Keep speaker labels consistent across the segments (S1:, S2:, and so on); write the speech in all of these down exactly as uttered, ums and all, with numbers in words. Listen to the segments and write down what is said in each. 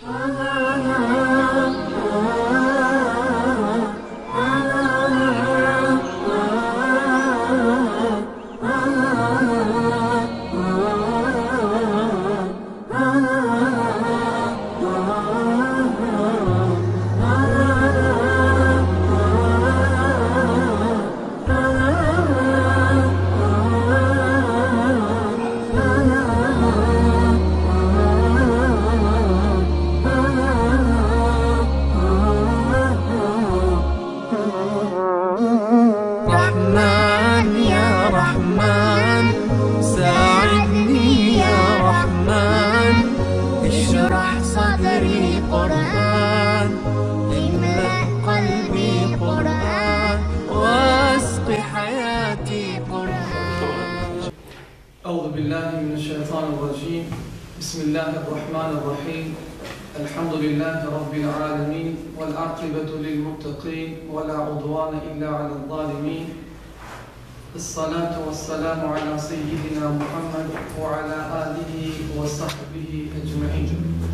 S1: أعوذ بالله من الشيطان الرجيم. بسم الله الرحمن الرحيم. الحمد لله رب العالمين والعاقبة للمتقين ولا عدوان إلا على الظالمين. الصلاة والسلام على سيدنا محمد وعلى آله وصحبه أجمعين.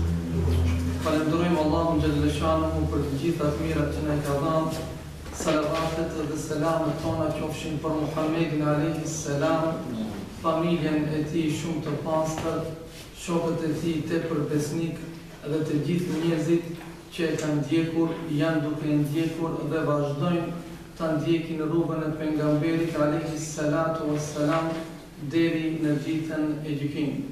S1: Falenderojmë Allahun xhallal shanuhu për të gjitha mirat që na ka dhënë. Salavatet dhe selamet tona qofshin për Muhammedin alayhi salam, familjen e tij shumë të pastër, shokët e tij tepër besnik dhe të gjithë njerëzit që e kanë ndjekur, janë duke e ndjekur dhe vazhdojnë ta ndjekin rrugën e pejgamberit alayhi salatu wassalam deri në ditën e gjykimit.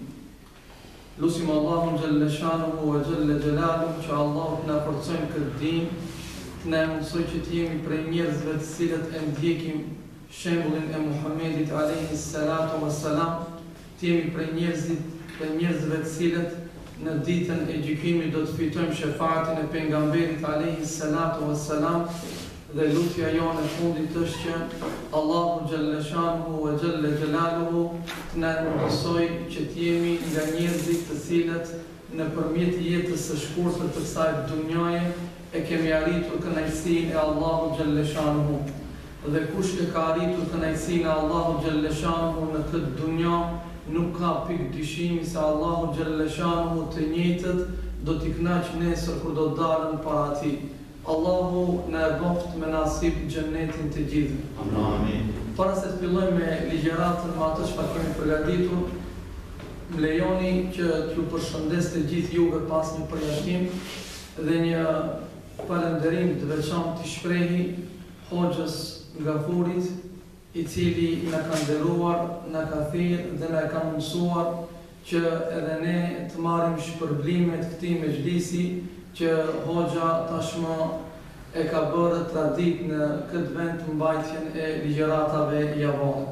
S1: Lusim Allahun xhallal shanuhu wa xhalla xhelaluhu që Allahu të na forcojë këtë din, të na mësoj që të jemi prej njerëzve të cilët e ndjekim shembullin e Muhammedit alayhi salatu wassalam, të jemi prej njerëzit, prej njerëzve të cilët në ditën e gjykimit do të fitojmë shefaatin e pejgamberit alayhi salatu wassalam. Dhe lutja jonë e fundit është që Allahu xhallal shanuhu wa xhalla xhelaluhu të na mësoj që të jemi nga njerëzit të cilët nëpërmjet jetës së shkurtër të kësaj dunjaje e kemi arritur kënaqësinë e Allahu xhallal shanuhu. Dhe kush e ka arritur kënaqësinë e Allahu xhallal shanuhu në këtë dunjë, nuk ka pikë dyshimi se Allahu xhallal shanuhu të njëjtët do t'i kënaqë nesër kur do të dalën para tij. Allahu në e boft me nasib gjennetin të gjithë.
S2: Amin.
S1: Para se të filloj me ligjeratën me atë çfarë kemi përgatitur, më lejoni që t'ju përshëndes të gjithë juve pas një përjashtim dhe një falënderim të veçantë të shprehi Hoxhës Gafurit, i cili na ka nderuar, na ka thirrë dhe na ka mësuar që edhe ne të marrim shpërblimet këtij mexhlisi që Hoxha tashmë e ka bërë tradit në këtë vend të mbajtjen e ligjeratave javore.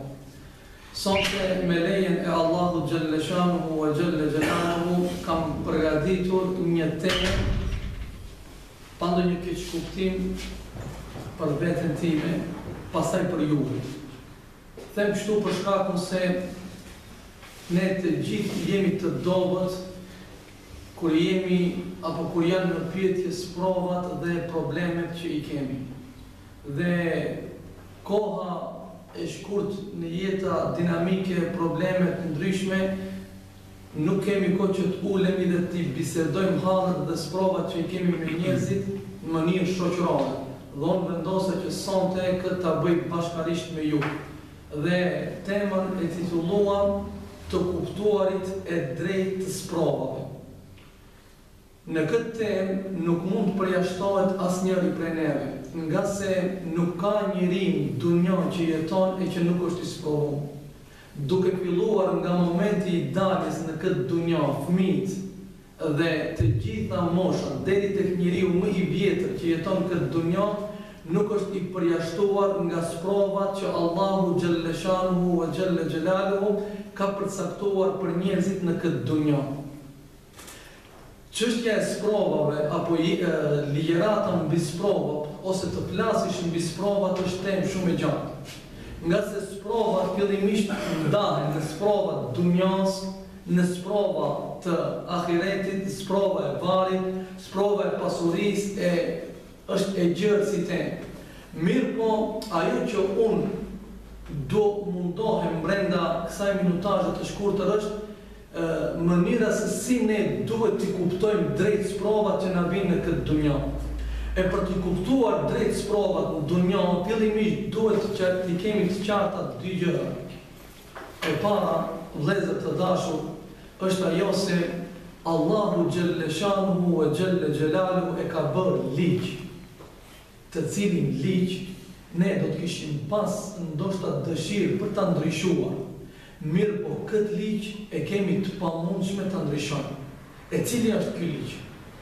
S1: Sonte me lejen e Allahu xhallal shanuhu wa xhalla xhelaluhu kam përgatitur një temë pa ndonjë keq kuptim për veten time, pastaj për juve. Them kështu për shkakun se ne të gjithë jemi të dobët kur jemi apo kur janë në pyetje provat dhe problemet që i kemi. Dhe koha e shkurt në jeta dinamike, problemet ndryshme, nuk kemi kohë që të ulemi dhe të bisedojmë hallet dhe sprovat që i kemi me njerëzit në mënyrë shoqërore. Dhe unë vendosa që sonte këtë ta bëj bashkarisht me ju. Dhe temën e titulluam Të kuptuarit e drejtë të sprovave. Në këtë temë nuk mund të përjashtohet asnjëri prej neve, nga se nuk ka njeri në dunjë që jeton e që nuk është i sprovuar. Duke filluar nga momenti i daljes në këtë dunjë, fëmijët dhe të gjitha moshat deri tek njeriu më i vjetër që jeton në këtë dunjë, nuk është i përjashtuar nga sprovat që Allahu xhallal shanuhu wa xhalla xhelaluhu ka përcaktuar për njerëzit në këtë dunjë. Çështja e sprovave apo ligjerata mbi sprovat ose të flasësh mbi sprovat është temë shumë e gjatë. Nga se sprovat fillimisht ndahen në sprovat dunjas, në sprova të ahiretit, sprova e varit, sprova e pasurisë, e është e gjërë si temë. Mirë po, ajo që unë do mundohem brenda kësaj minutazhe të shkurtër është mënyra se si ne duhet t'i kuptojmë drejt sprovat që na vinë në këtë dunja. E për t'i kuptuar drejt sprovat në dunja, fillimisht duhet që t'i kemi të qarta dy gjëra. E para, vëllezër të dashur, është ajo se Allahu Gjelle Shanuhu e Gjelle Gjelaluhu e ka bërë ligj, të cilin ligj ne do të kishim pas ndoshta dëshirë për ta ndryshuar. Mirë po, këtë ligj e kemi të pamundshme ta ndryshojmë. E cili është ky ligj?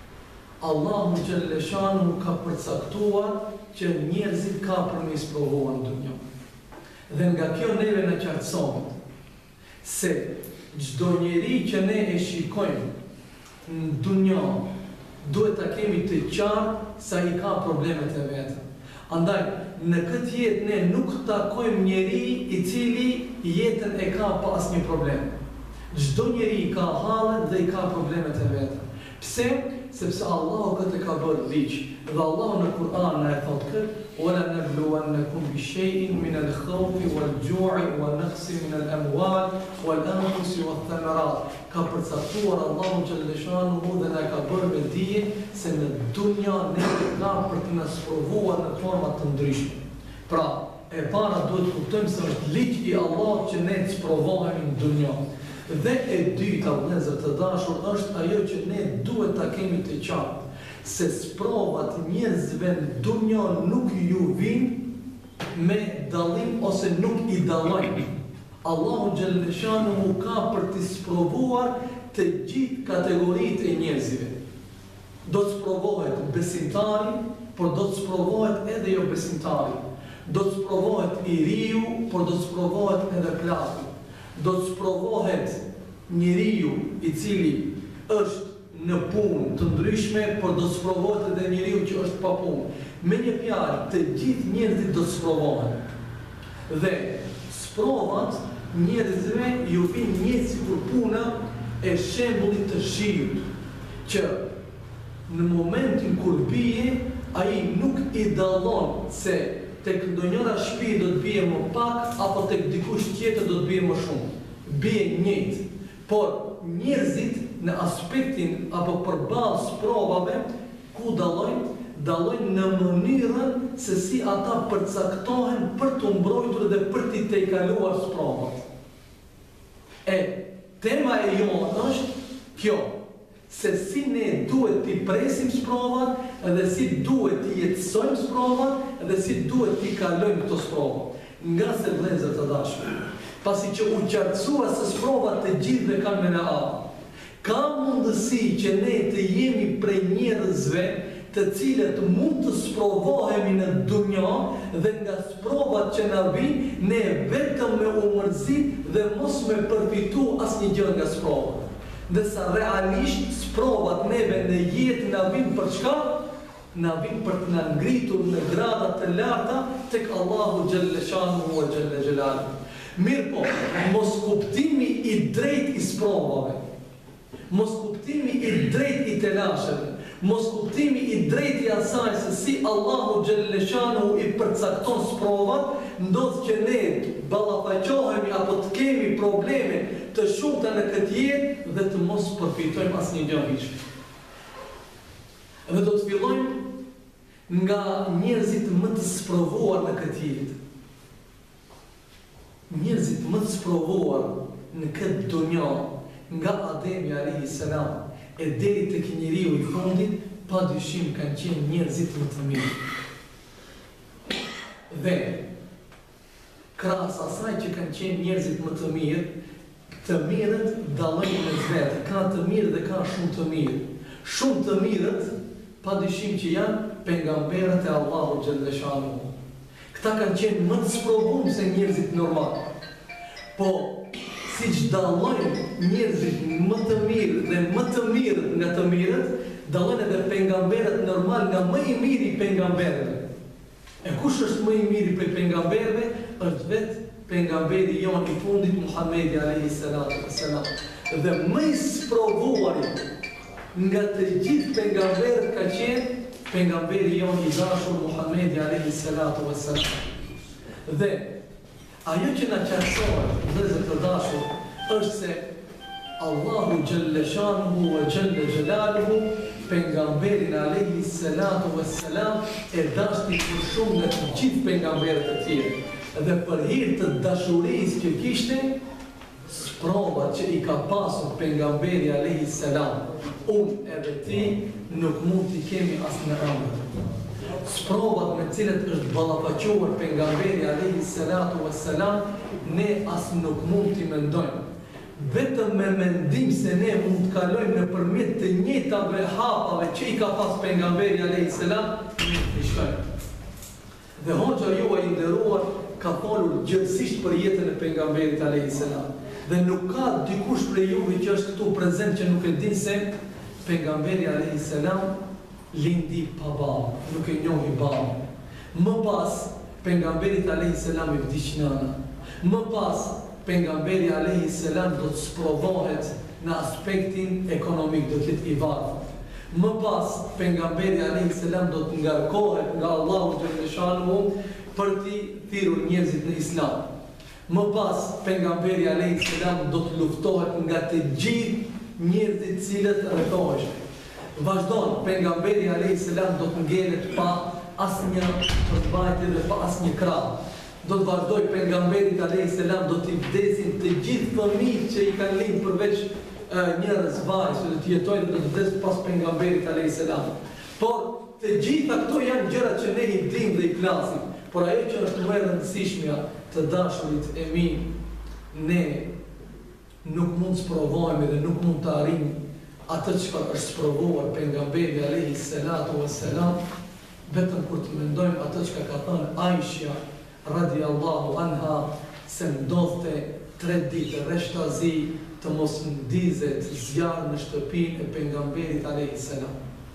S1: Allahu Gjelle Shanuhu ka përcaktuar që njerëzit ka për me isprovuar në dunjë. Dhe nga kjo neve në qartësohet se çdo njeri që ne e shikojmë në dunjë duhet ta kemi të qartë sa i ka problemet e veta. Andaj, në këtë jetë ne nuk takojmë njeri i cili jetën e ka pa asnjë problem. Çdo njeri ka hallet dhe i ka problemet e veta. Pse? Sepse Allahu këtë ka bërë ligj. Dhe Allahu në Kur'an na e thotë këtë: "Wala nabluwannakum bi shay'in min al-khawfi wal-ju'i wa naqsin min al-amwal wal-anfusi wath-thamarat." Ka përcaktuar Allahu Gjelle Shanuhu dhe na ka bërë me dije se në dunja ne ka për të na sprovuar në forma të ndryshme. Pra, e para duhet kuptojmë se është ligj i Allahut që ne të sprovohemi në dunja. Dhe e dyta, vëllezër të dashur, është ajo që ne duhet ta kemi të qartë, se sprovat njerëzve në dunja nuk ju vinë me dallim ose nuk i dallojnë. Allahu Gjelle Shanuhu ka për të sprovuar të gjithë kategoritë e njerëzve. Do të sprovohet besimtari, por do të sprovohet edhe jo besimtari. Do të sprovohet i riu, por do të sprovohet edhe plaku. Do të sprovohet njeriu i cili është në punë të ndryshme, por do të sprovohet edhe njeriu që është pa punë. Me një fjalë, të gjithë njerëzit do të sprovohen. Dhe sprovat njerëzve ju vinë një sikur puna e shembullit të shiut, që në momentin kur bie, ai nuk i dallon se tek ndonjëra shtëpi do të bie më pak apo tek dikush tjetër do të bie më shumë. Bie njëjtë, por njerëzit në aspektin apo përballë sprovave ku dallojnë, dallojnë në mënyrën se si ata përcaktohen për të mbrojtur dhe për t'i tejkaluar sprovat. E tema e jonë është kjo, se si ne duhet t'i presim sprovat, edhe si duhet t'i jetësojmë sprovat, edhe si duhet t'i kalojmë këto sprovat. Nga se vëllezër të dashur, pasi që u qartësua se sprovat të gjithëve kanë me në avë, ka mundësi që ne të jemi prej njerëzve të cilët mund të sprovohemi në dunja dhe nga sprovat që na vinë, ne vetëm me u mërzit dhe mos me përfitu asnjë gjë nga sprovat. Dhe sa realisht sprovat neve në jetë na vinë për çka? Na vinë për të na ngritur në grada të larta tek Allahu Gjelle Shanuhu e Gjelle Gjelaluhu. Mirë po, mos kuptimi i drejt i sprovave, mos kuptimi i drejt i telasheve, mos kuptimi i drejt i asaj se si Allahu Gjelle Shanuhu i përcakton sprovat, ndodh që ne ballafaqohemi apo të kemi probleme të shumta në këtë jetë dhe të mos përfitojmë asnjë gjë hiç. Dhe do të fillojmë nga njerëzit më të sprovuar në këtë jetë. Njerëzit më të sprovuar në këtë dunja, nga Ademi alayhi salam e deri tek njeriu i fundit, pa dyshim kanë qenë njerëzit më të mirë. Dhe krahas asaj që kanë qenë njerëzit më të mirë, të mirët dallojnë me vetë, ka të mirë dhe ka shumë të mirë. Shumë të mirët, pa dyshim që janë pejgamberët e Allahu Gjelle Shanuhu. Këta kanë qenë më të sprovuar se njerëzit normal. Po, siç dallojnë njerëzit më të mirë dhe më të mirë nga të mirët, dallojnë edhe pejgamberët normal nga më i miri i pejgamberëve. E kush është më i miri prej pejgamberëve? Është vetë pejgamberi jon i fundit Muhamedi alayhi salatu wassalam. Dhe më i sprovuari nga të gjithë pejgamberët ka qenë pejgamberi jon i dashur Muhamedi alayhi salatu wassalam. Dhe ajo që na qartësohet, vëllezër të dashur, është se Allahu Gjelle Shanuhu wa Gjelle Gjelaluhu pejgamberin alayhi salatu wassalam e dashti për shumë nga të gjithë pejgamberët e tjerë. Dhe për hir të dashurisë që kishte, sprovat që i ka pasur pejgamberi alayhi salam, unë edhe ti nuk mund t'i kemi as në ëndër. Sprovat me cilët është ballafaquar pejgamberi alayhi salatu wassalam, ne as nuk mund t'i mendojmë. Vetëm me mendim se ne mund të kalojmë në përmjet të njëjtave hapave që i ka pas pejgamberi alayhi salam, ne të shkojmë. Dhe hoxha juaj i nderuar ka folur gjithësisht për jetën e pejgamberit alayhi salam. Dhe nuk ka dikush prej juve që është këtu prezent që nuk e din se pejgamberi alayhi salam lindi pa babë, nuk e njohi babën. Më pas pejgamberit alayhi salam i vdiq nëna. Më pas pejgamberi alayhi salam do të sprovohet në aspektin ekonomik, do të jetë i varfër. Më pas pejgamberi alayhi salam do të ngarkohet nga Allahu Gjelle Shanuhu për t'i thirrur njerëzit në islam. Më pas pejgamberi alayhi salam do të luftohet nga të gjithë njerëzit cilët rrethoheshin. Vazhdon pejgamberi alayhi salam do të ngelet pa asnjë përmbajtje dhe pa asnjë krah. Do të vazhdoj pejgamberit alayhi salam do t'i vdesin të gjithë fëmijët që i kanë lindë përveç uh, njerëz vajzë, do të jetojnë dhe do të vdes pas pejgamberit alayhi salam. Por të gjitha këto janë gjëra që ne i dimë dhe i flasim. Por ajo që është më e rëndësishmja të dashurit e mi, ne nuk mund të sprovohemi dhe nuk mund të arrijmë atë që është sprovuar pejgamberi alayhi salatu wassalam, vetëm kur të mendojmë atë që ka thënë Aisha radiallahu anha, se ndodhte tre ditë rreshtazi të mos ndizet zjarr në shtëpinë e pejgamberit alayhi salam.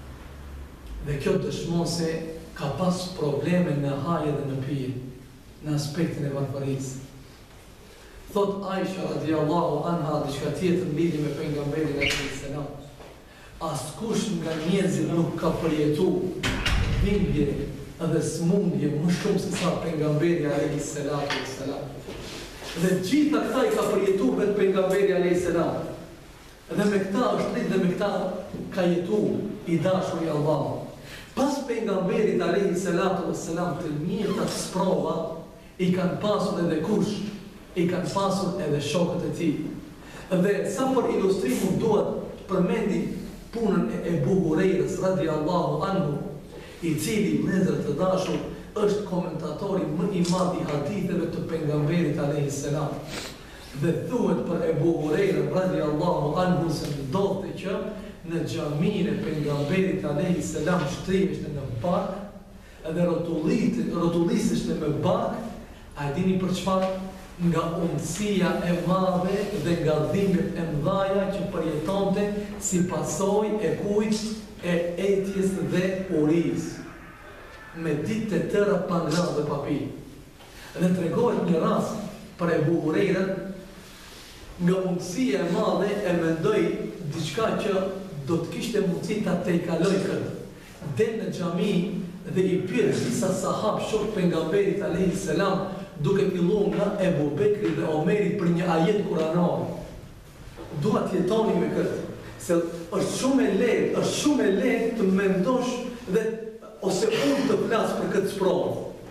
S1: Dhe kjo dëshmon se ka pas probleme në haje dhe në pije, në aspektin e varfërisë. Thot Aisha radiallahu anha diçka tjetër në lidhje me pejgamberin alayhi salam. Askush nga njerëzit nuk ka përjetuar dhimbje edhe smundje më shumë se sa pejgamberi alayhi salatu wassalam. Dhe gjitha këta i ka përjetuar vetë pejgamberi alayhi salam. Dhe me këta është rrit dhe me këta ka jetuar i dashur i Allahut. Pas pejgamberit alayhi salatu wassalam të njëjtat sprova i kanë pasur edhe kush, i kanë pasur edhe shokët e tij. Dhe sa për ilustrim duhet përmendi punën e Ebu Hurejrës radiallahu anhu, i cili vëllezër të dashur është komentatori më i madh i haditheve të pejgamberit alayhi salam. Dhe thuhet për Ebu Hurejrën radiallahu anhu se ndodhte që në xhaminë e pejgamberit alayhi salam shtriheshte në bark dhe rotulliseshte me bark, a e dini për çfarë? Nga umësia e madhe dhe nga dhimbjet e mëdha që përjetonte si pasojë e kujt e etjes dhe urisë, me ditë të tëra pa ngrahje dhe pa pi. Dhe tregohet një rast për Ebu Hurejrën, nga umësia e madhe e mendoi diçka që do të kishte mundësi ta tejkaloj këtë. Del në xhami dhe i pyet disa sahab shok pejgamberit alayhi salam, duke filluar nga Ebu Bekri dhe Omeri për një ajet kuranor. Dua të jetoni me këtë, se është shumë e lehtë, është shumë e lehtë të mendosh dhe ose unë të flas për këtë sprovë.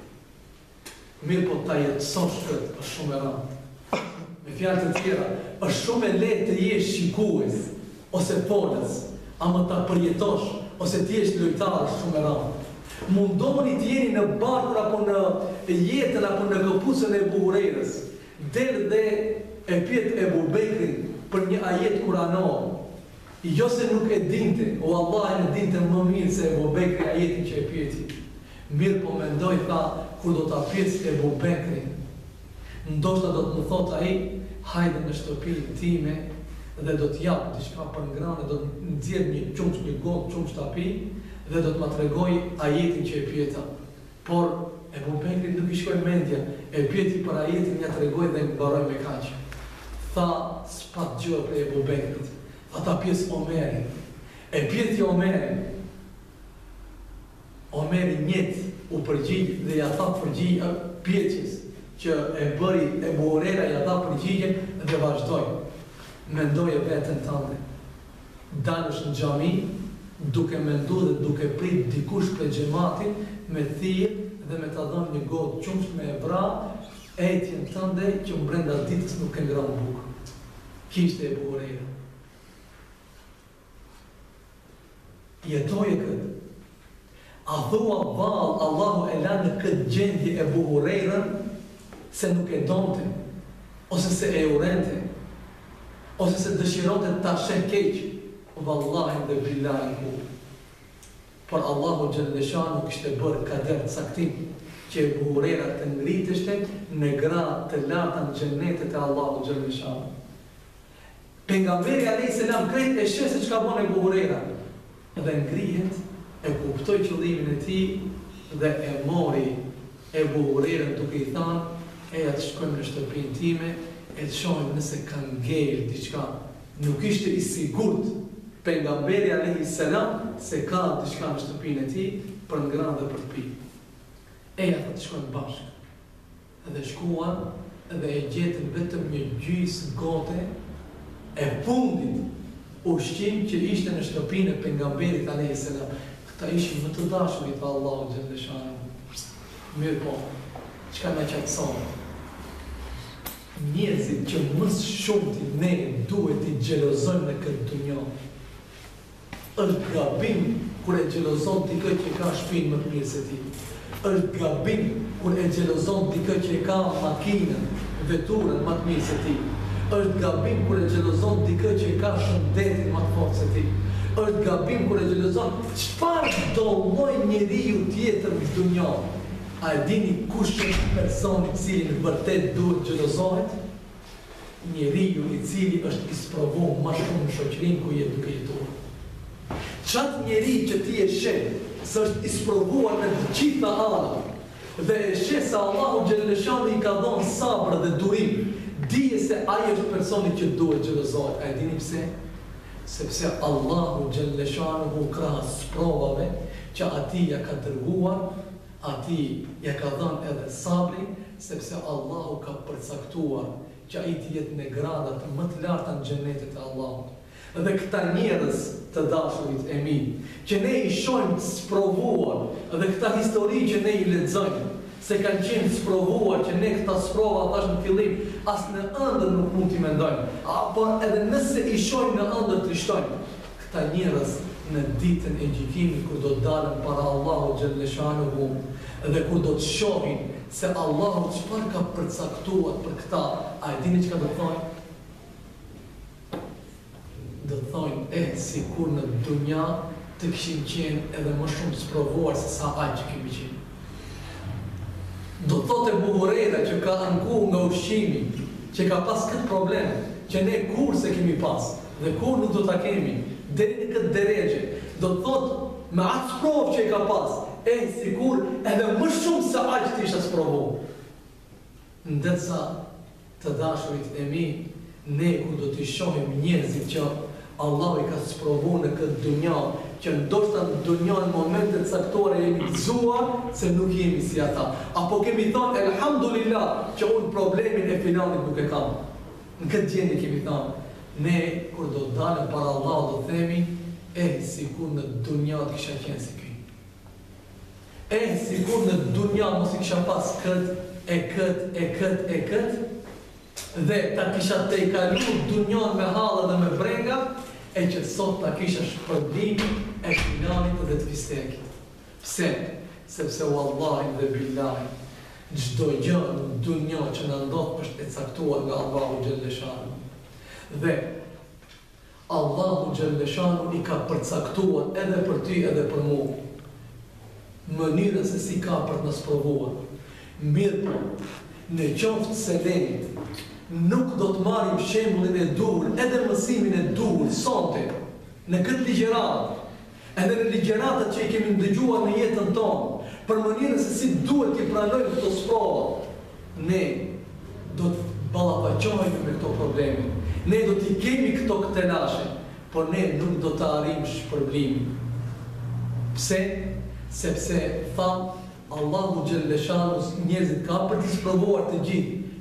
S1: Mirë po ta jetësosh këtë, është shumë e rëndë. Me fjalë të tjera, është shumë e lehtë të jesh shikues ose folës, ama ta përjetosh ose të jesh lojtar është shumë e rëndë. Mundoni të jeni në barkun apo në jetën apo në këpucën e Ebu Hurejrës. Del dhe e pyet Ebu Bekrin për një ajet kuranor. Jo se nuk e dinte, o Allah e dinte më mirë se Ebu Bekri ajetin që e pyeti. Mirë po mendoj, tha, kur do ta pyes Ebu Bekrin, ndoshta do të më thot ai, hajde në shtëpinë time dhe do të jap diçka për ngrënë, do të nxjerr një çumç, një gotë, çumç shtëpi, dhe do të ma tregoj ajetin që e pyeta. Por Ebu Bekri nuk i shkoi mendja, e pyeti për ajetin, ja tregoj dhe mbaroi me kaq. Tha, s'pat gjë për Ebu Bekrit. Ata pyes Omerin. E pyeti Omerin. Omeri njët u përgjigj dhe ja tha përgjigj pyetjes që e bëri Ebu Hurejra, ja tha përgjigjen dhe vazhdoi. mendoje veten tënde. Dalësh në xhami duke menduar dhe duke prit dikush prej xhamatit me thirr dhe me ta dhënë një gotë qumsh me e vra etjen tënde që brenda ditës nuk e ngran bukë. Kishte e bukurera. Jetoje këtë. A thua val, Allahu e la në këtë gjendje e bukurerën se nuk e donte, ose se e urente, ose se dëshironte ta sheh keq, vallahi dhe billahi ku. Por Allahu Gjellëshan nuk ishte bërë kader të saktim që e bukurera të ngriteshte në gradë të larta në xhennetet e Allahu Gjellëshan. Pejgamberi alayhis salam krejt e sheh se çka bën e bukurera dhe ngrihet, e kuptoi qëllimin e tij dhe e mori e bukurerën duke i thënë e atë shkojmë në shtëpinë time e të shohim nëse ka ngel diçka. Nuk ishte i sigurt pejgamberi alayhis salam se ka diçka në shtëpinë e tij për ngrënë dhe për të pirë. E ata të shkojnë bashkë. Dhe shkuan dhe e gjetën vetëm një gjysmë gote e fundit ushqim që ishte në shtëpinë e pejgamberit alayhis salam. Këta ishin më të dashurit të Allahu Gjellëshan. Mirë po, çka na qetëson? Njerëzit që më shumë ti ne duhet i xhelozojmë në këtë dunjë. Është gabim kur e xhelozon dikë që ka shtëpinë më të mirë se ti. Është gabim kur e xhelozon dikë që ka makinën, veturën më të mirë se ti. Është gabim kur e xhelozon dikë që ka shëndetin më të fortë se ti. Është gabim kur e xhelozon çfarë do lloj njeriu tjetër në dunjë. A e dini kush është personi i cili në vërtet duhet xhelozohet? Njeriu i cili është i sprovuar më shumë në shoqërinë ku jetë duke jetuar. Çat njeri që ti e sheh se është i sprovuar në të gjitha anët dhe e sheh se Allahu Gjellëshan i ka dhënë sabër dhe durim, dije se ai është personi që duhet xhelozohet. A e dini pse? Sepse Allahu Gjellëshan u krahas provave që ati ja ka dërguar, ati ja ka dhënë edhe sabri, sepse Allahu ka përcaktuar që ai të jetë në gradat më të larta në xhenetet e Allahut. Dhe këta njerëz të dashurit e mi, që ne i shohim sprovuar, dhe këta histori që ne i lexojmë, se kanë qenë sprovuar, që ne këta sprova thash në fillim, as në ëndër nuk mund t'i mendojmë, apo edhe nëse i shohim në ëndër trishtojmë. Këta njerëz në ditën e gjykimit kur do të dalën para Allahu Gjellëshanuhu dhe kur do të shohin se Allahu çfarë ka përcaktuar për këta, a e dini çka do të thonë? Do të thonë, e, si kur në dunja të këshim qenë edhe më shumë sprovuar se sa aq që kemi qenë. Do të thotë e bukurera që ka anku nga ushqimi, që ka pas këtë problem, që ne kur se kemi pas, dhe kur nuk do ta kemi, deri në këtë deregje, do të thotë me atë sprovë që i ka pas, e, sikur edhe më shumë se aq të isha sprovuar. Ndërsa të dashurit e mi, ne kur do t'i shohim njerëzit që Allah i ka sprovuar në këtë dunja, që ndoshta në dunja në momentet caktuara jemi gëzuar se nuk jemi si ata. Apo kemi thonë, elhamdulillah, që unë problemin e finalit nuk e kam. Në këtë gjendje kemi thonë, ne kur do të dalëm para Allah do themi, e, sikur në dunja të kisha qenë si ky. E, sikur në dunja mos i kisha pas këtë, e këtë, e këtë, e këtë, dhe ta kisha te i kalu dunjon me halla dhe me brenga, e që sot ta kisha shpërblim e finalit dhe të fistekit. Pse? Sepse wallahi dhe billahi, çdo gjë në dunjo që na ndodh është e caktuar nga Allahu Gjellëshan. Dhe Allahu Gjellëshan i ka përcaktuar edhe për ty edhe për mua mënyrën se si ka për të na sprovuar. Mirë po, në qoftë se ne nuk do të marrim shembullin e dur, edhe mësimin e dur sonte në këtë ligjëratë, edhe në ligjëratat që i kemi ndëgjuar në jetën tonë, për mënyrën se si duhet të pranojmë këto sprova, ne do të ballafaqohemi me këto probleme. Ne do t'i kemi këto këtelashe, por ne nuk do të arrijmë shpërblimin. Pse? Sepse tha Allahu Gjellëshanus njerëzit ka për t'i sprovuar të gjithë,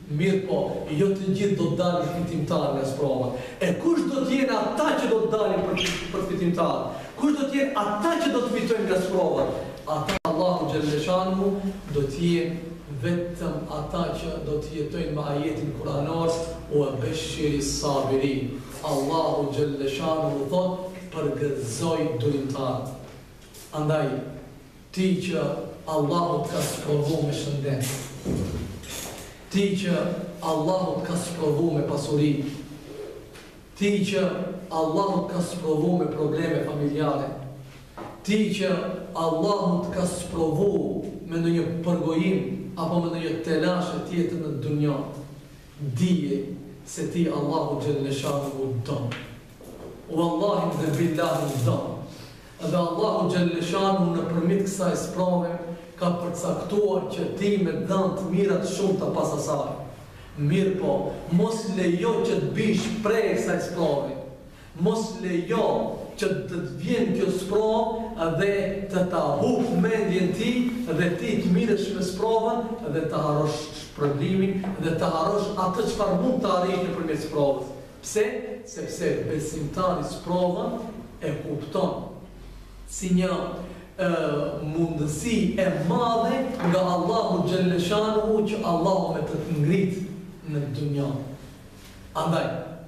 S1: mirë po, jo të gjithë do të dalin fitimtar nga sprova. E kush do të jenë ata që do të dalin për, për fitimtar? Kush do të jenë ata që do të fitojnë nga sprova? Ata Allahu Gjellëshanu do të jenë vetëm ata që do të jetojnë me ajetin kuranor u e beshiri sabirin. Allahu Gjellëshanu thot përgëzoj durimtar. Andaj, ti që Allahu të ka sprovu me shëndet, ti që Allahu të ka sprovu me pasuri, ti që Allahu të ka sprovu me probleme familjare, ti që Allahu të ka sprovu me në një përgojim apo me në një telashe tjetër në dunja, dije se ti Allahu Gjellëshanu u dëmë. U Allahin dhe billahin dëmë. Dhe Allahu Gjellëshanu në përmit kësaj sprove ka përcaktuar që ti me dhënë të mirat shumë të pas asaj. Mirë po, mos lejo që të bish prej kësaj sprove. Mos lejo që të të vjen kjo sprove dhe të ta hub mendjen ti dhe ti të mirësh me sprovën dhe të harosh shpërblimin dhe të harosh atë çfarë mund të arrish nëpërmjet sprovës. Pse? Sepse besimtari sprovën e kupton si një uh, mundësi e madhe nga Allahu Gjellëshanu që Allahu me të të ngrit në dunja. Andaj,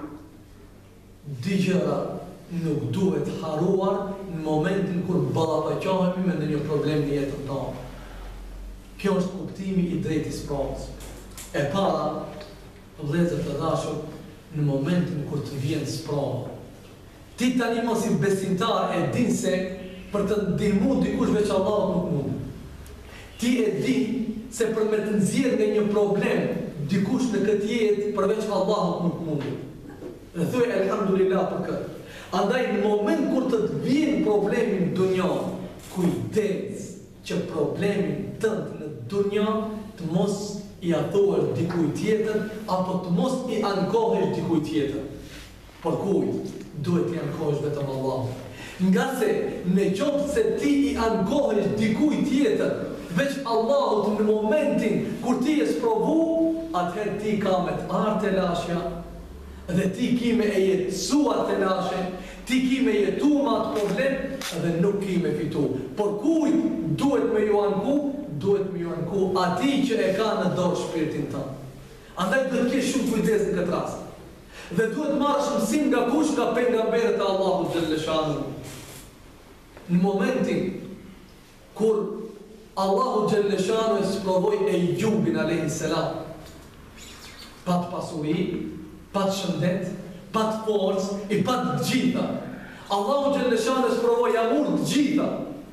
S1: dy gjëra nuk duhet haruar në momentin kur ballafaqohemi me një problem në jetën tonë. Kjo është kuptimi i drejtë i sprovës. E para, vëllezër të dashur, në momentin kur të vjen sprova. Ti tani mos i besimtar e din se për të ndihmu dikush veç Allahu nuk mund. Ti e din se për me të nxjerrë nga një problem dikush në këtë jetë përveç Allahut nuk mund. Dhe thuaj elhamdulillah për këtë. Andaj në moment kur të të vjen problemi në dunja, kujdes që problemin tënd në dunja të mos i athohesh dikuj tjetër apo të mos i ankohesh dikuj tjetër. Por kujt? Duhet i ankohesh vetëm Allahut. Nga se në qoftë se ti i ankohesh dikuj tjetër, veç Allahut në momentin kur ti e sprovu, atëherë ti ka me të artë të lashja, dhe ti ki me e jetësuar të lashe, ti ki me jetu ma atë problem, dhe nuk ki me fitu. Por kujt duhet me ju anku? Duhet me ju anku ati që e ka në dorë shpirtin tënë. Andaj duhet kesh shumë kujdes në këtë rast. Dhe duhet marrësh mësim nga kush nga pejgamberët e Allahut Gjellëshanu. Në momentin kur Allahu Gjellëshanu e sprovoi Ejjubin alayhis salam, pat pasuri, pat shëndet, pat forcë, i pat të gjitha. Allahu Gjellëshanu e sprovoi jamur të gjitha.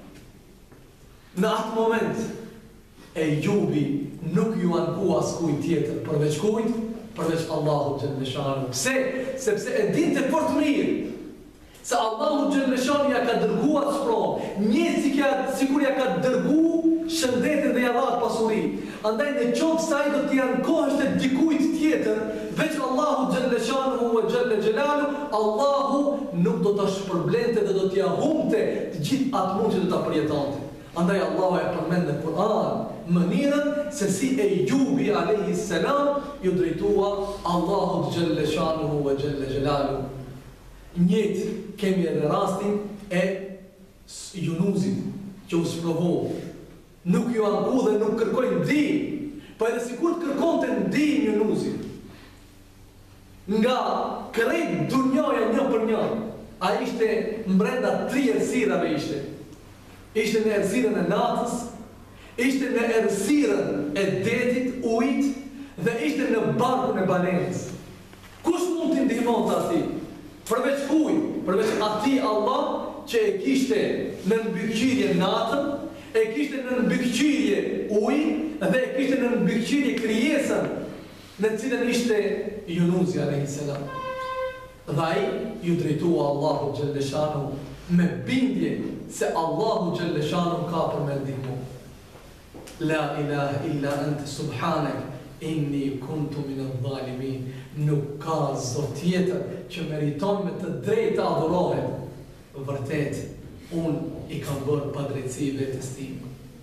S1: Në atë moment, Ejjubi nuk ju anku askujt tjetër, përveç kujt? Përveç Allahu Gjellëshanu. Pse? Sepse e dinte fort mirë se Allahu Gjellëshanu ja ka dërguar sprovë. Njësi si sikur ja ka dërgu shëndetin dhe ja dha pasuri. Andaj në qoftë se ai do t'i ankohesh te dikujt tjetër, veç Allahu Gjellëshanu wa Gjelle Gjelalu, Allahu nuk do ta shpërblente dhe do t'ia humbte të gjithë atë mund që do ta përjetonte. Andaj Allahu e përmend në Kur'an mënyrën se si Ejjubi alayhis salam ju drejtua Allahut Gjellëshanu wa Gjelle Gjelalu. Njëtë kemi edhe rastin e Junuzit që u sprovu. Nuk ju anku dhe nuk kërkoj ndihmë, po edhe sikur të kërkonte ndihmë Junuzit. Nga krejt dunjaja një për një, a ishte mbrenda tri errësirave ishte. Ishte në errësirën e natës, ishte në errësirën e detit, ujit, dhe ishte në barkun e balenës. Kush mund t'i ndihmonte atij? Përveç kujt? Përveç atij Allah që e kishte në mbikëqyrje natën, e kishte në mbikëqyrje ujin dhe e kishte në mbikëqyrje krijesën në cilën ishte Yunusi alayhis salam. Dhe ai ju drejtua Allahu Gjellëshanu me bindje se Allahu Gjellëshanu ka për me ndihmu. La ilaha illa anta subhanak inni kuntu min adh-dhalimin. Nuk ka zot tjetër që meriton me të drejtë adhurohet. Vërtet, unë i kam bërë pa drejtësi vetes time.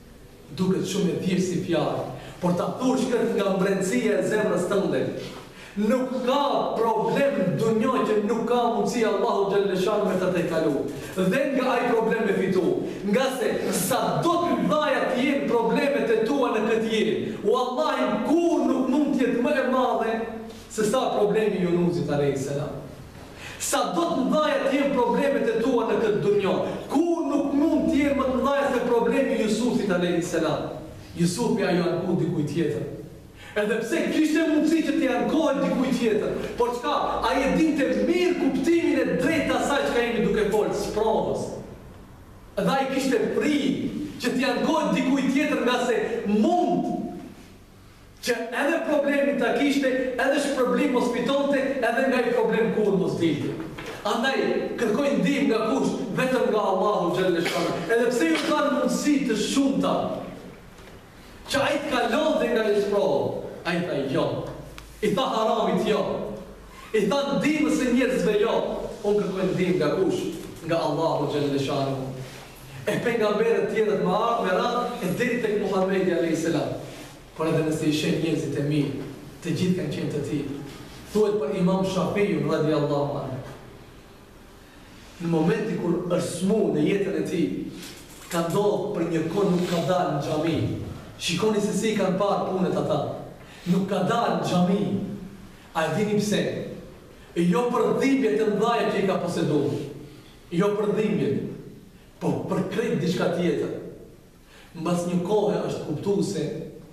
S1: duket shumë e thjeshtë si fjalë, por ta thush këtë nga mbrenësia e zemrës tënde. Nuk ka problem dunjë që nuk ka mundësi Allahu xhaleshan me të tejkalu. Dhe nga ai problem me fitu. Nga se sa do të mëdha të jenë problemet e tua në këtë jetë, wallahi kur nuk mund të jetë më e madhe se sa problemi i Yunusit alayhis salam. Sa do të mëdha të jenë problemet e tua në këtë dunjë, kur nuk mund të jenë më të mëdha se problemi i Yusufit alayhis salam. Yusufi ajo anku dikujt tjetër. Edhe pse kishte mundësi që t'i ankohet dikujt tjetër, por çka, ai e dinte mirë kuptimin e drejtë të asaj çka jemi duke folë, sprovës. Edhe ai kishte frikë që t'i ankohet dikujt tjetër nga se mund që edhe problemin ta kishte, edhe shpërblim mos fitonte, edhe nga i problem kur mos dilte. Andaj, kërkoj ndihmë nga kush, vetëm nga Allahu xhaleshan. Edhe pse ju kanë mundësi të shumta, që a i të kalon dhe nga një sprovë, a i tha jo, i tha haramit jo, i tha ndimës e njerëzve jo, unë kërkoj ndim nga kush, nga Allahu xhaleshanu. E pejgamberët tjerët më ardhë, me radhë, e deri tek Muhamedi alayhis salam. Por edhe nëse i shen njerëzit e mirë, të gjithë kanë qenë të tillë. Thuhet për Imam Shafiun radhiyallahu anhu. Në momenti kur është smu në jetën e tij, ka ndodhur për një kohë nuk ka dalë në xhami. Shikoni se si kanë parë punët ata. Nuk ka dalë në xhami. A e dini pse? E jo për dhimbjet e mëdha që i ka poseduar. Jo për dhimbjet, po për krejt diçka tjetër. Mbas një kohe është kuptuar se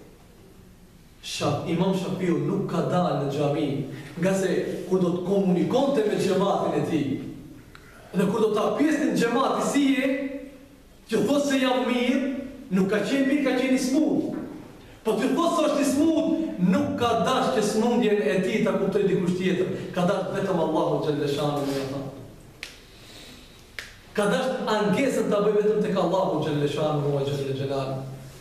S1: Shaf, Imam Shafiu nuk ka dalë në xhami, nga se kur do të komunikonte me xhamatin e tij, dhe kur do ta pjesë në xhamati si e, që thosë se jam mirë, nuk ka qenë mirë, ka qenë i smut. Po të thosë është i smut, nuk ka dash që smundjen e tij ta kuptoj dikush tjetër. Ka dash vetëm Allahu xhaleshanu me ata. Ka dash angesën ta bëj vetëm tek Allahu xhaleshanu wa xhalla xhelal.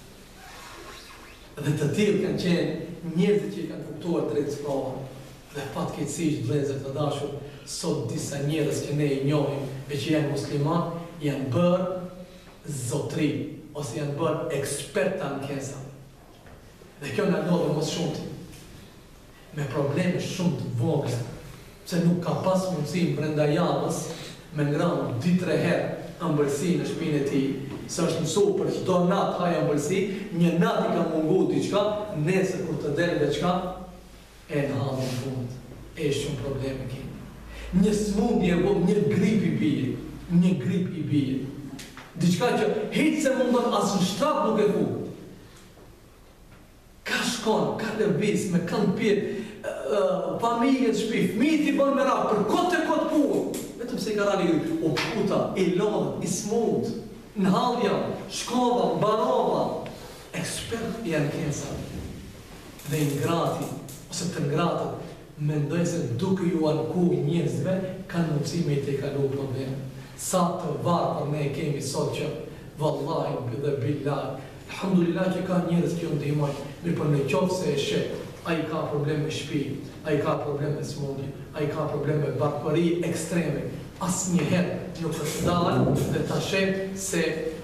S1: Dhe të tillë kanë qenë njerëzit që i kanë kuptuar drejt sprovën. Dhe fatkeqësisht vëllezër të dashur, sot disa njerëz që ne i njohim e që janë musliman, janë bërë zotri, ose janë bërë eksperta në ankesa. Dhe kjo nga ndodhë mos shumëti, me probleme shumë të vogla, se nuk ka pas mundësi brenda javës me ngranë dy tre herë ëmbëlsi në shtëpinë e tij, se është mësuar për çdo natë haj ëmbëlsi, një natë i ka munguar diçka, nesër kur të delë diçka, e në halën në fund, e shumë probleme kemi. Një smundje, një grip i bie, një grip i bie. Diçka që hiç se mundon as në shtrat nuk e fut. Ka shkon, ka lëviz, me kanë pjetë, uh, familje të shtëpi, fëmijët i bën me radhë, për kotë e kotë punë. Vetëm se i ka rani o puta, i lodhë, i smut, në halja, shkova, barova, ekspert i ankensa. Dhe i ngrati, ose të ngratët, mendoj se duke ju anku njerëzve, kanë mundësi me i te kalu probleme. Sa të varë për ne kemi sot që vallahi dhe billahi, alhamdulillah që ka njerëz që ndihmoj, mirë për në qoftë se e sheh, ai ka probleme me shtëpi, ai ka probleme me smundje, ai ka probleme me barkëri ekstreme. Asnjëherë nuk është dalë dhe ta sheh se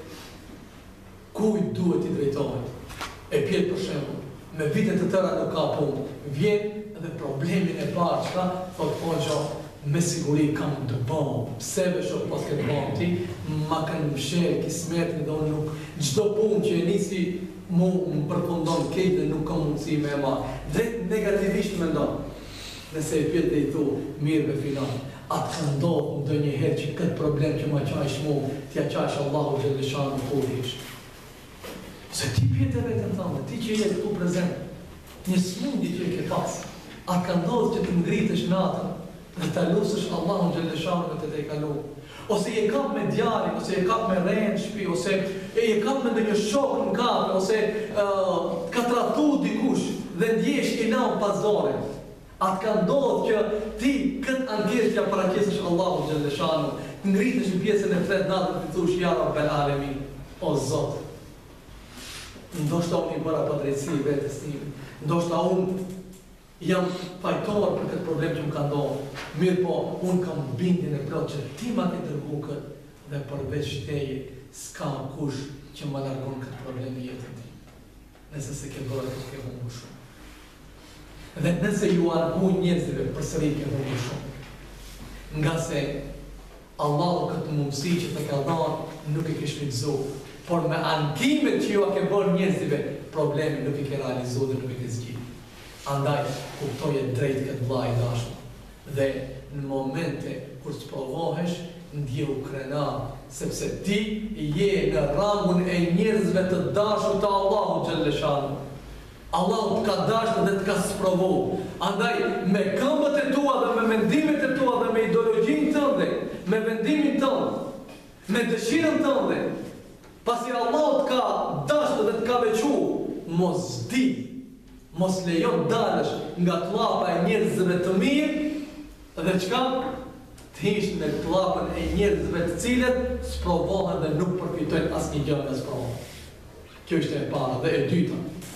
S1: kujt duhet i drejtohet. E pjetë për shembull, me vite të tëra nuk ka punë, vjen dhe problemin e parë çka thotë hoxha, me siguri kam të bëmë, pse veshot pas këtë bëmë ti, ma kanë mshelë kismetin dhe unë nuk, gjdo punë që e nisi mu më përfundon kejtë dhe nuk kam mundësi me ma. Drejt negativisht me ndonë, nëse e pjetë dhe i thu, mirë me filan, atë ka ndodhë në do njëherë që këtë problem që ma qajsh mu, tja qajsh Allahu xhaleshan në kodish. Se ti pjetë e vetën thamë, ti që je këtu prezent, një smundi që e ke pas, atë ka ndodhë që të ngritësh natën, dhe të lusësh Allahun xhaleshan me të te kalu. Ose je kap me djalin, ose je kap me rejnë në shpi, ose je kap me ndë një shok në kafe, ose uh, ka tratu dikush dhe ndjesh i lau pas dore. Atë ka ndodhë që ti këtë ankesë që parakesësh Allahun xhaleshan, ngritësh në pjesën e flet natën të thush ja Rabbel Alamin, o Zot. Ndoshta unë i bëra pa drejtësi vetës time, ndoshta unë jam fajtor për këtë problem që më ka ndohë. Mirë po, unë kam bindjen e plot që ti ma ke dërgu këtë Dhe përveç teje, s'ka kush që më largon këtë problem i jetën ti. Nëse se ke bërë këtë ke humbur shumë. Dhe nëse ju argu njerëzve përsëri ke humbur shumë. Nga se Allahu këtë mundësi që të ka dhënë nuk e ke shfrytzuar, por me ankimet që ju a ke bërë njerëzve, problemi nuk i ke realizuar dhe nuk i ke zgjidhur. Andaj, kuptoje drejt këtë vllai i dashur. Dhe në momente kur të provohesh, ndjehu krenar, sepse ti je në rangun e njerëzve të dashur të Allahu xhelle shanu. Allahu të ka dashur dhe të ka sprovu. Andaj, me këmbët e tua dhe me mendimet e tua dhe me ideologjinë tënde, me vendimin tënd, me dëshirën tënde, pasi Allahu të ka dashur dhe të ka veçuar, mos di, mos lejon dalësh nga llapa e njerëzve të mirë dhe çka të hish në llapën e njerëzve të cilët sprovohen dhe nuk përfitojnë asnjë gjë nga sprova. Kjo është e para dhe e dyta.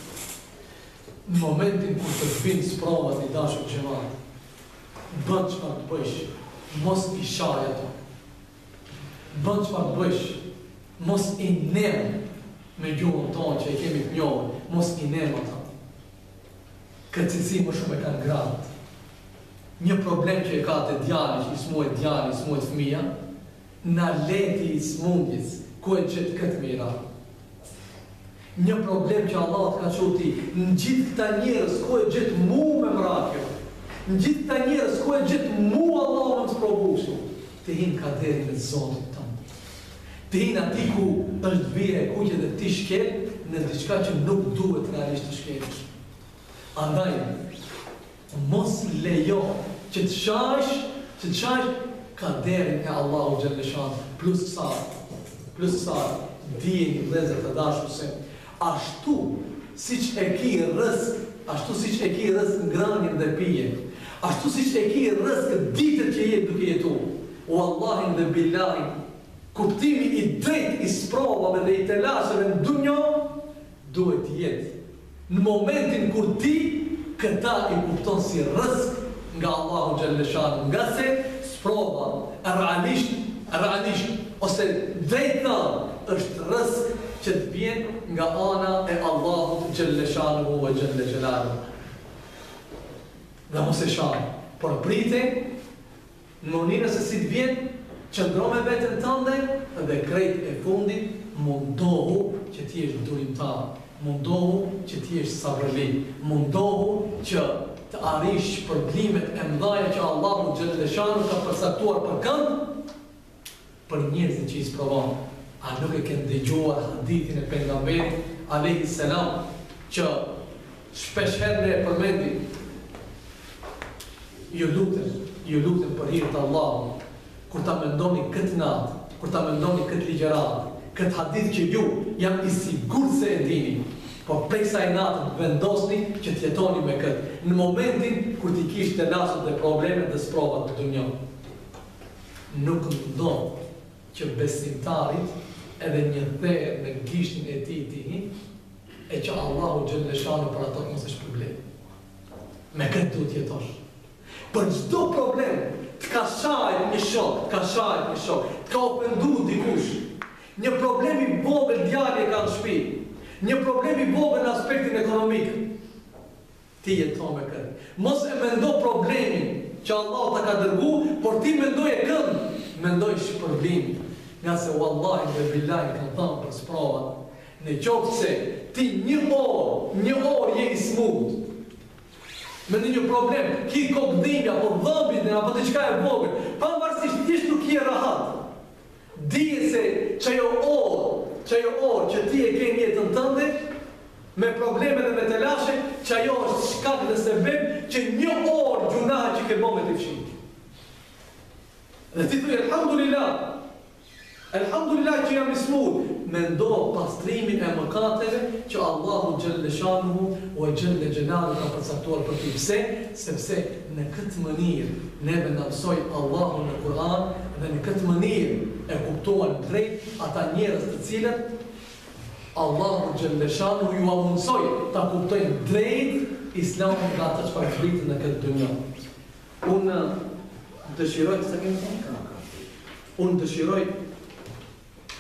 S1: Në momentin kur të vinë sprovat i dashur xhamat, bën çfarë të bësh, mos i shaj ato. Bën çfarë të bësh, mos i nem me gjuhën tonë që e kemi të njohur, mos i nem ato. Këtë cilësi më shumë e kanë gratë. Një problem që e ka të djali, që i smuhet djali, i smuhet fëmija, në leti i smundjes, ku e gjithë këtë mira. Një problem që Allah të ka quti, në gjithë këta njerës, ku e gjithë mu me mrakjo, në gjithë këta njerës, ku e gjithë mu Allah me më të probushu, të hinë ka deri në zotit tëmë. Të hinë ati ku është bire e kuqe dhe ti shkel, në diçka që nuk duhet realisht të shkelish. Andaj, mos lejo që të shajsh, që të shajsh kaderin e Allahu xhelle shanu, plus kësa, plus kësa, dijeni vëllezër të dashur se ashtu siç e ki rrezik, ashtu siç e ki rrezik ngrënien dhe pijen, ashtu siç e ki rrezik ditët që je duke jetuar. Wallahi dhe billahi, kuptimi i drejt i sprovave dhe i telasheve në dunjë duhet jetë në momentin kur ti këta i kupton si rrezik nga Allahu xhelle shanu, nga se sprova realisht, realisht ose drejt thënë është rrezik që të vjen nga ana e Allahut xhelle shanu wa xhelle xhelalu. Dhe mos e shaj, por prite në mënyrë se si të vjen, qëndro me veten tënde dhe krejt e fundit mundohu që ti jesh durimtar, mundohu që ti jesh sabërli, mundohu që të arish përblimet e mëdha që Allahu xhelle shanu ka përcaktuar për kënd, për njerëzit që i sprovon. A nuk e ke dëgjuar hadithin e pejgamberit alayhi salam që shpesh herë e përmendi, ju lutem, ju lutem për hir të Allahut, kur ta mendoni këtë natë, kur ta mendoni këtë ligjërat, këtë hadith që ju jam i sigurt se e dini, por prej kësaj natë vendosni që të jetoni me këtë, në momentin kur ti kish të lasur dhe problemet dhe sprovat të dunjës. Nuk ndodh që besimtarit edhe një therë në gishtin e tij të hin, e që Allahu xhelle shanu për ato mos është problem. Me këtë duhet jetosh. Për çdo problem të ka shajt një shok, të ka shajt një shok, të ka ofendu dikush, një problem i vogël djali e ka në shtëpi, një problem i vogël në aspektin ekonomik, ti jeton me këtë. Mos e mendo problemin që Allah ta ka dërgu, por ti mendoj e kënd, mendoj shpërblimin. Nga se wallahi dhe billahi kanë thënë për sprovat, në qoftë se ti një orë, një orë je i smut, me një problem, ki kokdhimja, apo dhëmbit, apo diçka e vogël, pavarësisht ti nuk je rahat. Dije se çajo orë, çajo orë që ti e ke në jetën tënde, me probleme dhe me telashe, çajo është shkak dhe sebeb që një orë gjunahe që ke bërë me të fshin. Dhe ti thuaj elhamdulillah, elhamdulillah që jam i smut, mendo pastrimin e mëkateve që Allahu xhelle shanuhu wa xhelle xhelalu ka përcaktuar për ty. Pse? Sepse në këtë mënyrë neve na mësoi Allahu në Kur'an dhe në këtë mënyrë e kuptuan drejt ata njerëz të cilët Allahu xhelle shanuhu ju mësoi ta kuptojnë drejt Islamin nga ata çfarë flitin në këtë dunjë. Unë dëshiroj të kemi thënë. Unë dëshiroj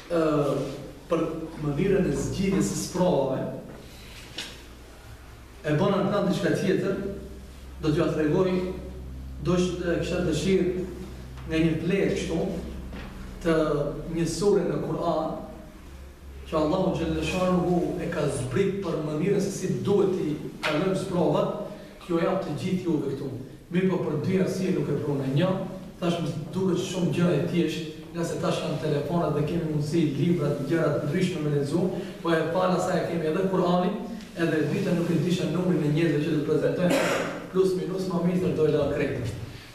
S1: uh, për mënyrën e zgjidhjes së sprovave, e bëna në kanë diçka tjetër, do t'ju a tregoj, do të kisha dëshirë nga një plet kështu, të një sure në Kur'an, që Allahu Gjellëshanuhu e ka zbrit për mënyrën se si duhet i kalojmë sprovat, kjo jap të gjithë juve këtu. Mirë po për dy arsye nuk e prune. Një, tash më duket shumë gjëra e thjeshtë, nga se tash kanë telefonat dhe kemi mundësi librat, gjërat ndryshme me lexu, po e para sa e kemi edhe Kur'anin, edhe vite nuk e disha numrin e njerëzve që do të prezantojnë, plus minus më mirë do la krejt.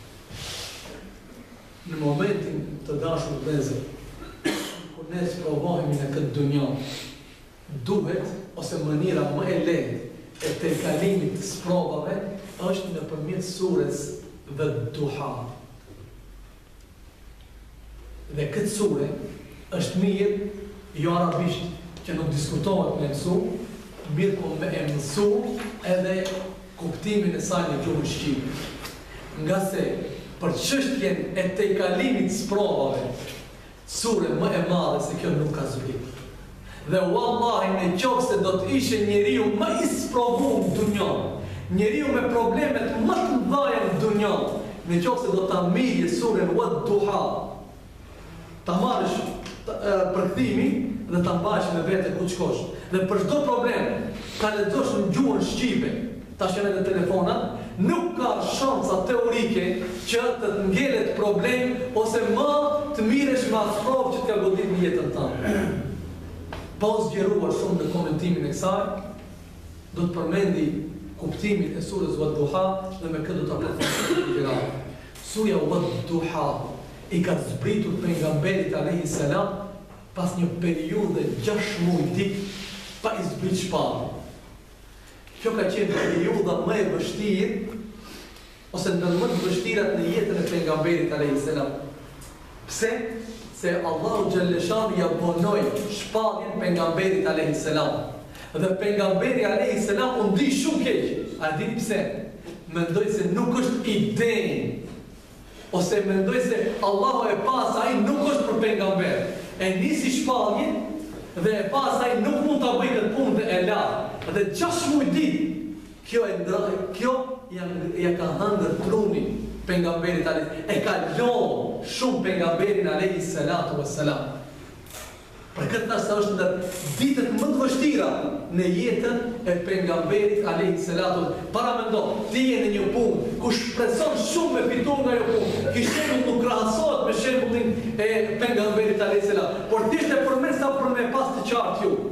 S1: Në momentin të dashur vëllezër, kur ne sprovohemi në këtë dunjë, duhet ose mënyra më e lehtë e të kalimit të sprovave është nëpërmjet sures dhe duha. Dhe këtë sure është mirë, jo arabisht, që nuk diskutohet me mësu, mirë po me e mësu edhe kuptimin e saj në gjuhën shqipe. Nga se për çështjen e të kalimit sprovave, sure më e madhe se kjo nuk ka zbrit. Dhe wallahi në qoftë se do të ishe njeriu më i sprovuar në dunjë, njeriu me problemet më të mëdha në dunjë, në qoftë se do ta mirë surën Wad-Duha, ta marrësh përkthimi dhe ta mbash me vete ku shkosh. Dhe për çdo problem, ta lexosh në gjuhën shqipe, tash janë edhe telefonat, nuk ka shansa teorike që të të ngelet problem ose më të miresh me atë provë që t'ka godit në jetën tënde. Pa u zgjeruar shumë në komentimin e kësaj, do të përmendi kuptimin e surës Wad-Duha dhe me këtë do të apletë në gjera. Surja Wad-Duha i ka zbritur pejgamberit alayhi salam pas një periudhe gjashtë muaj dik pa i zbrit shpallë. Kjo ka qenë periudha më e vështirë ose ndër më të vështirat në jetën e pejgamberit alayhi salam. Pse? Se Allahu Gjellëshan ja bonoi shpalljen pejgamberit alayhi salam. Dhe pejgamberi alayhi salam u ndi shumë keq. A di pse? Mendoj se nuk është ide, ose mendoj se Allahu e pas ai nuk është për pejgamber. E nisi shpalljen dhe e pas ai nuk mund ta bëjë këtë punë dhe e la. Dhe gjashtë muaj ditë kjo e ndra, kjo ja, ja ka hëndër trunin pejgamberit alayhi, e ka lënë shumë pejgamberin alayhi salatu wassalam. Për këtë nështë është ndër ditët më të vështira në jetën e pejgamberit alayhi salatu. Para mendo, ti je në një punë ku shpreson shumë me fitu nga jo punë. Ky shembull nuk krahasohet me shembullin e pejgamberit alayhi salam, por ti është përmes sa për me pas të qartë ju.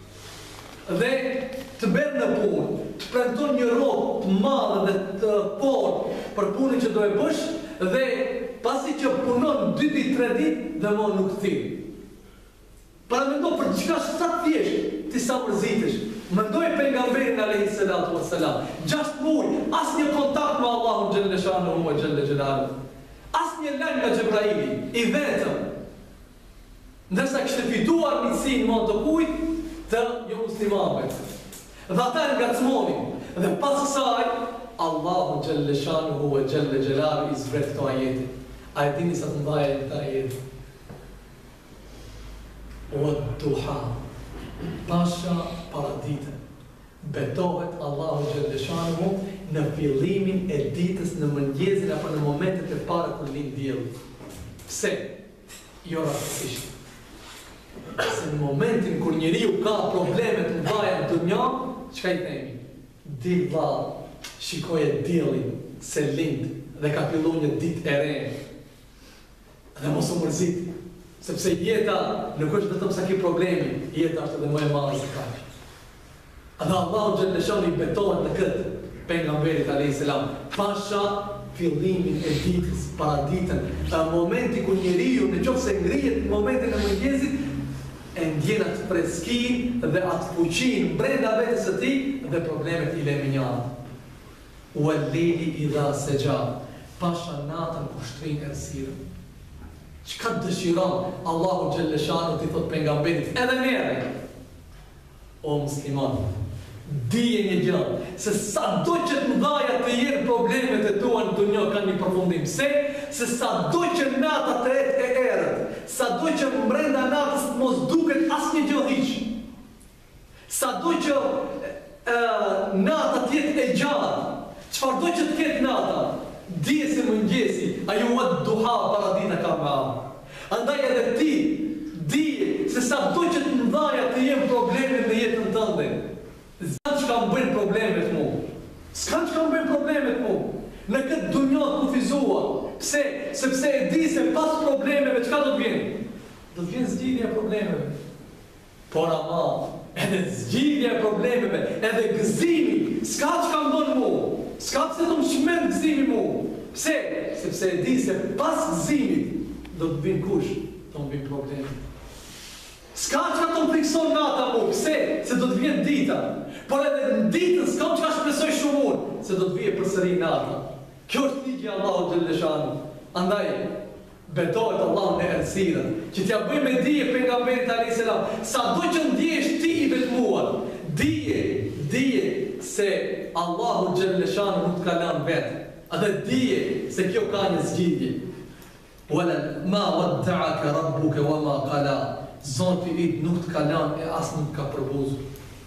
S1: Dhe të bërë në punë, të premton një rrotë të madhe dhe të fortë për punën që do e bësh, dhe pasi që punon dy ditë, tre ditë, dhe më nuk thirr. Para mendo për çka sa të thjesht, ti sa mërzitesh. Mendoj pejgamberin alayhi salatu wassalam, gjashtë muaj, asnjë kontakt me Allahun Gjellëshanuhu ve Gjelle Gjelaluhu. Asnjë lajm nga Xhebraili, i vetëm. Ndërsa kishte fituar miqësinë me të kujt të jo muslimanëve. Dhe ata ngacmonin. Dhe pas kësaj, Allahu Gjellëshanuhu ve Gjelle Gjelaluhu i zbret këto ajete. A e dini sa të ndaja e këta ajete? Wad-Duha, pasha paradite, betohet Allahu Gjellëshanuhu në fillimin e ditës, në mëngjesin apo në momentet e para kur lind dielli. Pse? Jo rastësisht. Se në momentin kur njeriu ka probleme të mëdha në dunjë, çka i themi? Dil vallë, shikoje diellin se lind dhe ka filluar një ditë e re. Dhe mos u mërzit. Sepse jeta nuk është vetëm sa ki problemi, jeta është edhe më e madhe se kaq. Dhe Allahu Gjellëshanuhu i betohet në këtë pejgamberit alayhi salam, pasha fillimin e ditës, paraditën, në momenti ku njeriu në qoftë se ngrihet në momentin e mëngjesit, e ndjen atë freskinë dhe atë fuqinë brenda vetes së tij dhe problemet i lënë njatë. Wal-lejli idha saja, pasha natën ku shtrin errësirën. Çka dëshiron Allahu Gjellëshanuhu t'i thot pejgamberit edhe mere? O musliman, dije një gjë, se sa do që të mëdhaja të jenë problemet e tua në dunjë kanë një përfundim. Se, se sa do që natat e e erët,
S2: sado që brenda natës mos duket asnjë gjë hiç. Sado që uh, nata të jetë e gjatë, çfarëdo që të ketë nata, dije se mëngjesi, ajo uat duha paradita ka me amë. Andaj edhe ti, dije se sado që të ndaja të jenë probleme në jetën tënde, s'kan që kam bëjnë problemet mu. S'kan që kam bëjnë problemet mu. Në këtë dunjë të kufizua. Pse? Sepse e di se pas problemeve, çka do të vjenë? Do të vjenë zgjidhja e problemeve. Por ama, edhe zgjidhja e problemeve, edhe gëzimi, s'ka që kam bënë mu. S'ka pse të më shmenë gëzimi mu. Pse? Sepse e di se pas gëzimit, do të vinë kush? Do të vinë probleme. S'ka që ka të më fikson nata mu. Pse? Se do të vjenë dita. Por edhe në ditën s'ka që ka shpresoj shumë unë, se do të vje përsëri nata. Kjo është ligji i Allahut xhalleshanu. Andaj, betohet Allahu në errësirën, që t'ja bëj me dije pejgamberit alayhis salam, sado që ndjesh ti i vetmuar, dije, dije se Allahu xhalleshanu nuk të ka lënë vetë. Atë dije se kjo ka një zgjidhje. Wala ma wadda'aka rabbuka wa ma qala. Zoti i nuk të ka lënë e as nuk ka përbuzur.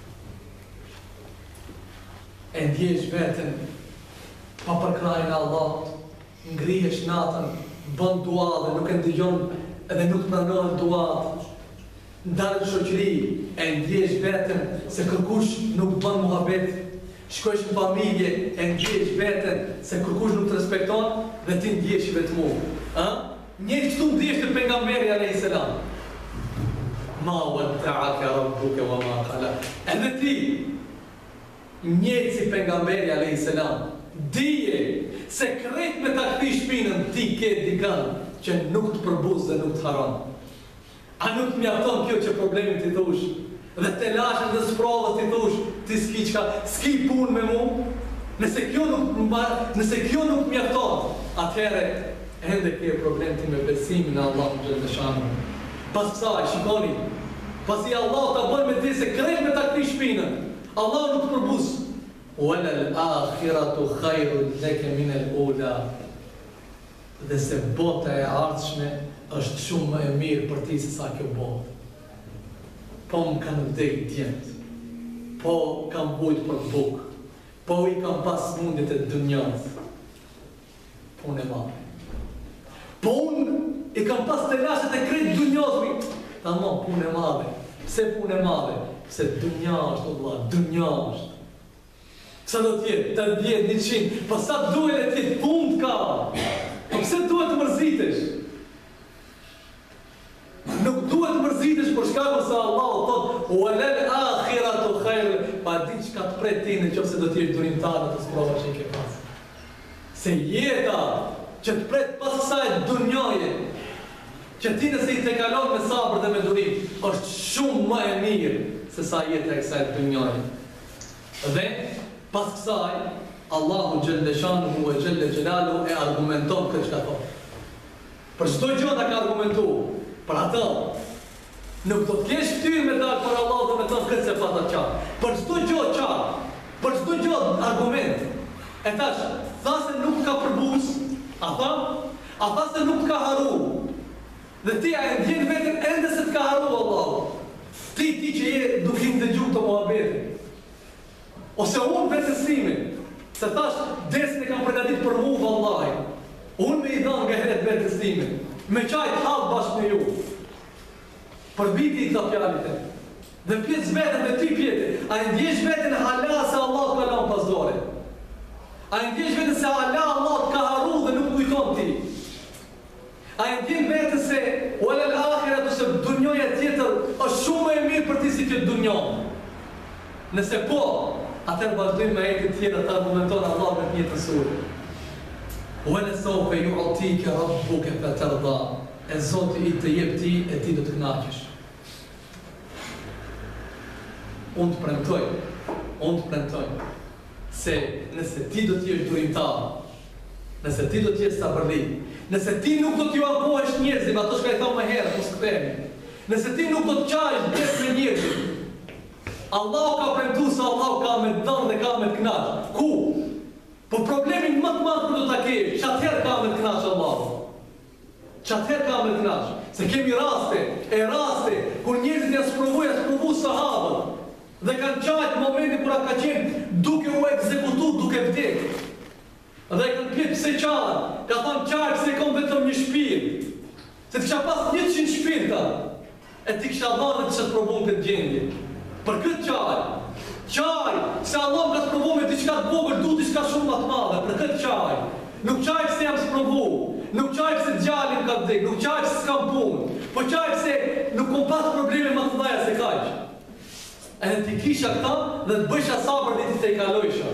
S2: E ndjesh vetën pa përkrajnë Allah, ngrihesh natën, bën dua dhe nuk e ndëgjon edhe nuk pranohen duat, ndarë në shoqëri, e ndjesh vetën se kërkush nuk bën muhabet, shkojsh në familje, e ndjesh vetën se kërkush nuk të respekton dhe ti ndjesh i vetmu. Njëri këtu ndjesh të pejgamberi alayhis salam. Ma wadda'aka rabbuka wa ma qala. Edhe ti njëtë si pejgamberi alayhis salam, dije se krejt me ta kthi shpinën ti ke dikën që nuk të përbuz dhe nuk të haron. A nuk të mjafton kjo që problemin t'i thush dhe të lashën dhe sprovët t'i thush ti s'ki qka, s'ki pun me mu? Nëse kjo nuk, nëse kjo nuk mjafton, atëhere ende ke problem ti me besimin në Allah në xhalleshanu. Pas kësaj, shikoni, pasi Allah ta bën me ti se krejt me ta kthi shpinën, Allah nuk të përbuz. Wala al-akhiratu khairun laka min al-ula. Dhe se bota e ardhshme është shumë më e mirë për ti se sa kjo botë. Po më kanë vdek djemt, po kam bujt për bukë, po i kam pas mundit e dunjas. Po unë e madhe. Po unë i kam pas të lashet e krejt dunjazmi. Ta mo, punë e madhe. Pse punë e madhe? Pse dunja është, o vlla, dunja është. Sa do t'jetë, të djetë, një qinë, po sa duhet e t'jetë punë ka? Po pse duhet të mërzitesh? Nuk duhet të mërzitesh për shkakun se Allah o thotë walal akhiratu khair, pa di çka të pret ti në qoftë se do të jesh durimtar në të sprova që i ke pas. Se jeta që të pret pas kësaj dunjaje, që ti nëse i të kalon me sabër dhe me durim, është shumë më e mirë se sa jeta e kësaj dunjaje. Dhe pas kësaj, Allahu xhalleshanu e xhelle xhelalu e argumenton këtë çka thotë. Për çdo gjë ta ka argumentuar. Për atë, nuk do të kesh ftyrë me dalë për Allah dhe me thonë këtë se fata qartë. Për çdo gjë qartë, për çdo gjë argument. E thash, tha se nuk ka përbuz, a tha? A tha se nuk ka haru. Dhe ti a e ndjen vetën ende se të ka haru Allah. Ti ti që je duke ndëgjuar të muhabetin. Ose unë vetës time, se thash, desën e kam përgatit për mu vallahi. Unë me i dhanë nga heret vetës time, me qajtë halë bashkë me ju. Për biti i këta fjallit e. Dhe pjesë vetën dhe ty pjetë, a i ndjesh vetën hala se Allah të kalon pas dore. A i ndjesh vetën se hala Allah të ka haru dhe nuk kujton ti. A i ndjesh vetën se wala al-akhirat ose dunjoja tjetër është shumë e mirë për ti si këtë dunjoj. Nëse po, atër vazhdojmë me ajetin tjetër të argumenton Allah me një të surë. Wala sawfa yu'tika rabbuka fatarda. E Zoti i të jep ti e ti do të kënaqesh. Unë të premtoj, unë të premtoj se nëse ti do t'jesh durimtar, nëse ti do t'jesh sabërlik, nëse ti nuk do t'ju ankohesh njerëzve, ato që ka i thonë më herë, mos kthehemi. Nëse ti nuk do të qajsh bes me njerëzit, Allah ka premtu se Allah ka me të dhënë dhe ka me të kënaqë. Ku? Po problemin më të madh kur do ta kesh, çatëherë ka me të kënaqë Allah. Çatëherë ka me të kënaqë. Se kemi raste, e raste, kur njerëzit janë sprovu, janë sprovu sahabët. Dhe kanë qajtë momenti kura ka qenë duke u ekzekutu, duke vdek. Dhe kanë pjetë pse qarë, ka thonë qarë pse kom vetëm një shpirt. Se të kisha pas njëqind shpirta, e ti kisha dhanë dhe të që të provon këtë gjendje. Për këtë qarë, qarë, se Allah më ka sprovu me diçka të vogël, du diçka shumë më të madhe, për këtë qarë. Nuk qarë pse jam sprovu, nuk qarë pse djalin ka vdek, nuk qarë pse s'kam punë, po qarë pse nuk kom pas probleme më të dhaja se kaq. Edhe ti kisha këta dhe të bësha sabër dhe ti te i kalojsha.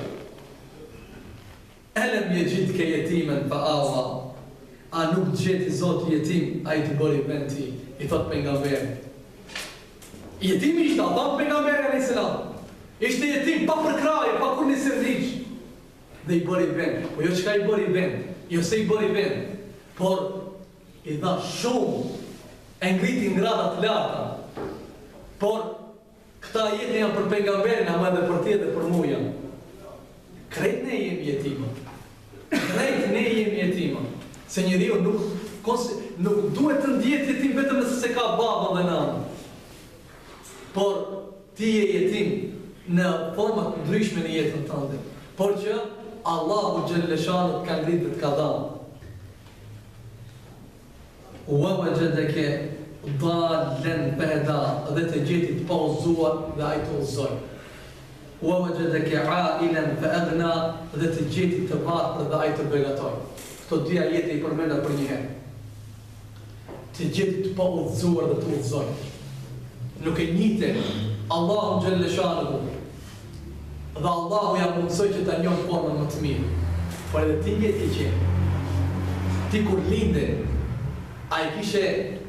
S2: Elem je gjitë ke jetimen pa Allah, a nuk gjeti Zoti jetim, a i të bëri vend ti, i thot pejgamberi. Jetimi ishte, a thot pejgamberi alayhis salam. Ishte jetim pa përkraje, pa kur një sërdiq. Dhe i bëri vend, po jo qka i bëri vend, jo se i bëri vend, por i dha shumë, e ngriti ngradat larta, por këta jetë janë për pejgamberin, ama edhe për ti dhe për mu janë. Krejt ne jemi jetima. Krejt ne jemi jetima. Se njeriu nuk, nuk duhet të ndjet jetim vetëm nëse se ka baba dhe nanë. Por ti je jetim në format ndryshme në jetën tënde. Por që Allahu Gjellëshanët ka ngritë dhe të ka dhanë. Wa wajadaka dallan fahada, dhe të gjetit pa udhëzuar dhe ai të udhëzoi. Wa wajadaka ailan fa aghna, dhe të gjetit të varfër dhe ai të begatoi. Këto dy ajete i përmenda për një herë. Të gjetit pa udhëzuar dhe të udhëzoi. Nuk e njite Allahu Gjellëshanëhu dhe Allahu ja mundsoi që ta njohë formën më të mirë. Por edhe ti je ti qenë. Ti kur linde, a i kishe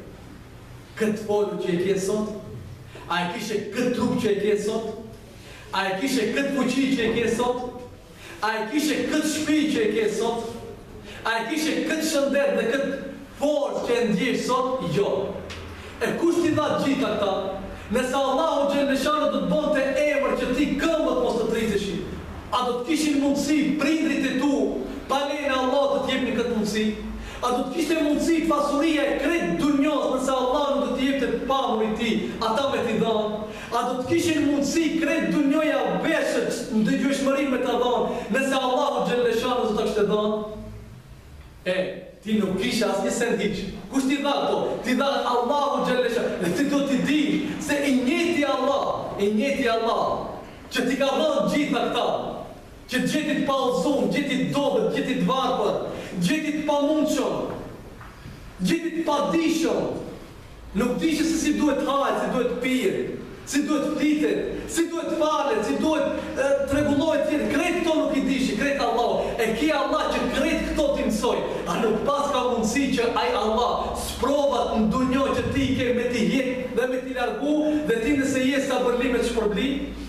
S2: këtë folu që e kje sot? A i kishe këtë trup që e kje sot? A i kishe këtë fuqi që e kje sot? A i kishe këtë shpi që e kje sot? A i kishe këtë shëndet dhe këtë forë që e ndjesh sot? Jo. E kush ti dha gjitha këta? Nëse Allahu Gjellëshanët do të bënte emër që ti këmbët mos të triteshin, a do të kishin mundësi prindrit e tu, pa lejnë Allah të t'jepni këtë mundësi? A do të kishte mundësi pasuria e krejt dunjos nëse Allah nuk do t'i jepte të pamurit ti, ata me t'i dhanë? A do të kishin mundësi krejt dunjoja veshët në dëgjueshmërinë me t'a dhanë, nëse Allahu Gjellëshanët do t'a kishte dhanë? E, ti nuk kisha asnjë sendiq. Kush t'i dha këto? T'i dha Allahu Gjellëshanët. Dhe ti do t'i dish se i njëjti Allah, i njëjti Allah, që t'i ka dhënë gjitha këta, që gjetit pa udhëzum, gjetit dobët, gjetit varfër, gjetit pa mundshëm, gjetit pa dishëm, nuk dishë se si duhet hajt, si duhet pirë, si duhet flitet, si duhet falet, si duhet e, të rregullohet tjetë, krejt këto nuk i dishi, krejt Allah, e ki Allah që krejt këto t'i mësoj, a nuk pas ka mundësi që aj Allah sprovat në dunjoj që ti ke me t'i hek dhe me t'i largu, dhe ti nëse je sa bërlimet shpërbli,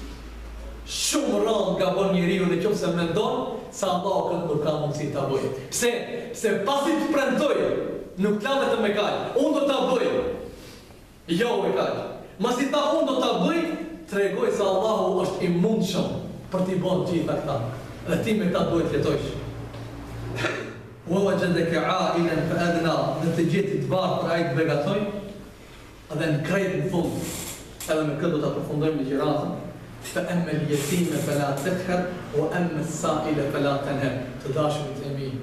S2: shumë rënd ka bërë njeriu në qoftë se mendon se Allah këtë nuk ka mundësi ta bëjë. Pse? Pse pasi të premtoj, nuk ta vetëm me kaq, unë do ta bëj. Jo me kaq. Masi ta unë do ta bëj, tregoj se Allahu është i mundshëm për t'i bërë gjitha këta. Dhe ti me ta duhet jetojsh. Wa wajadaka ailan fa adna, dhe të gjeti të varfër ai të begatoj, edhe në krejt në fund, edhe me këtë do ta përfundojmë në gjiratën. فأما اليتيم فلا تقهر وأما السائل فلا تنهر. Të dashurit e mi,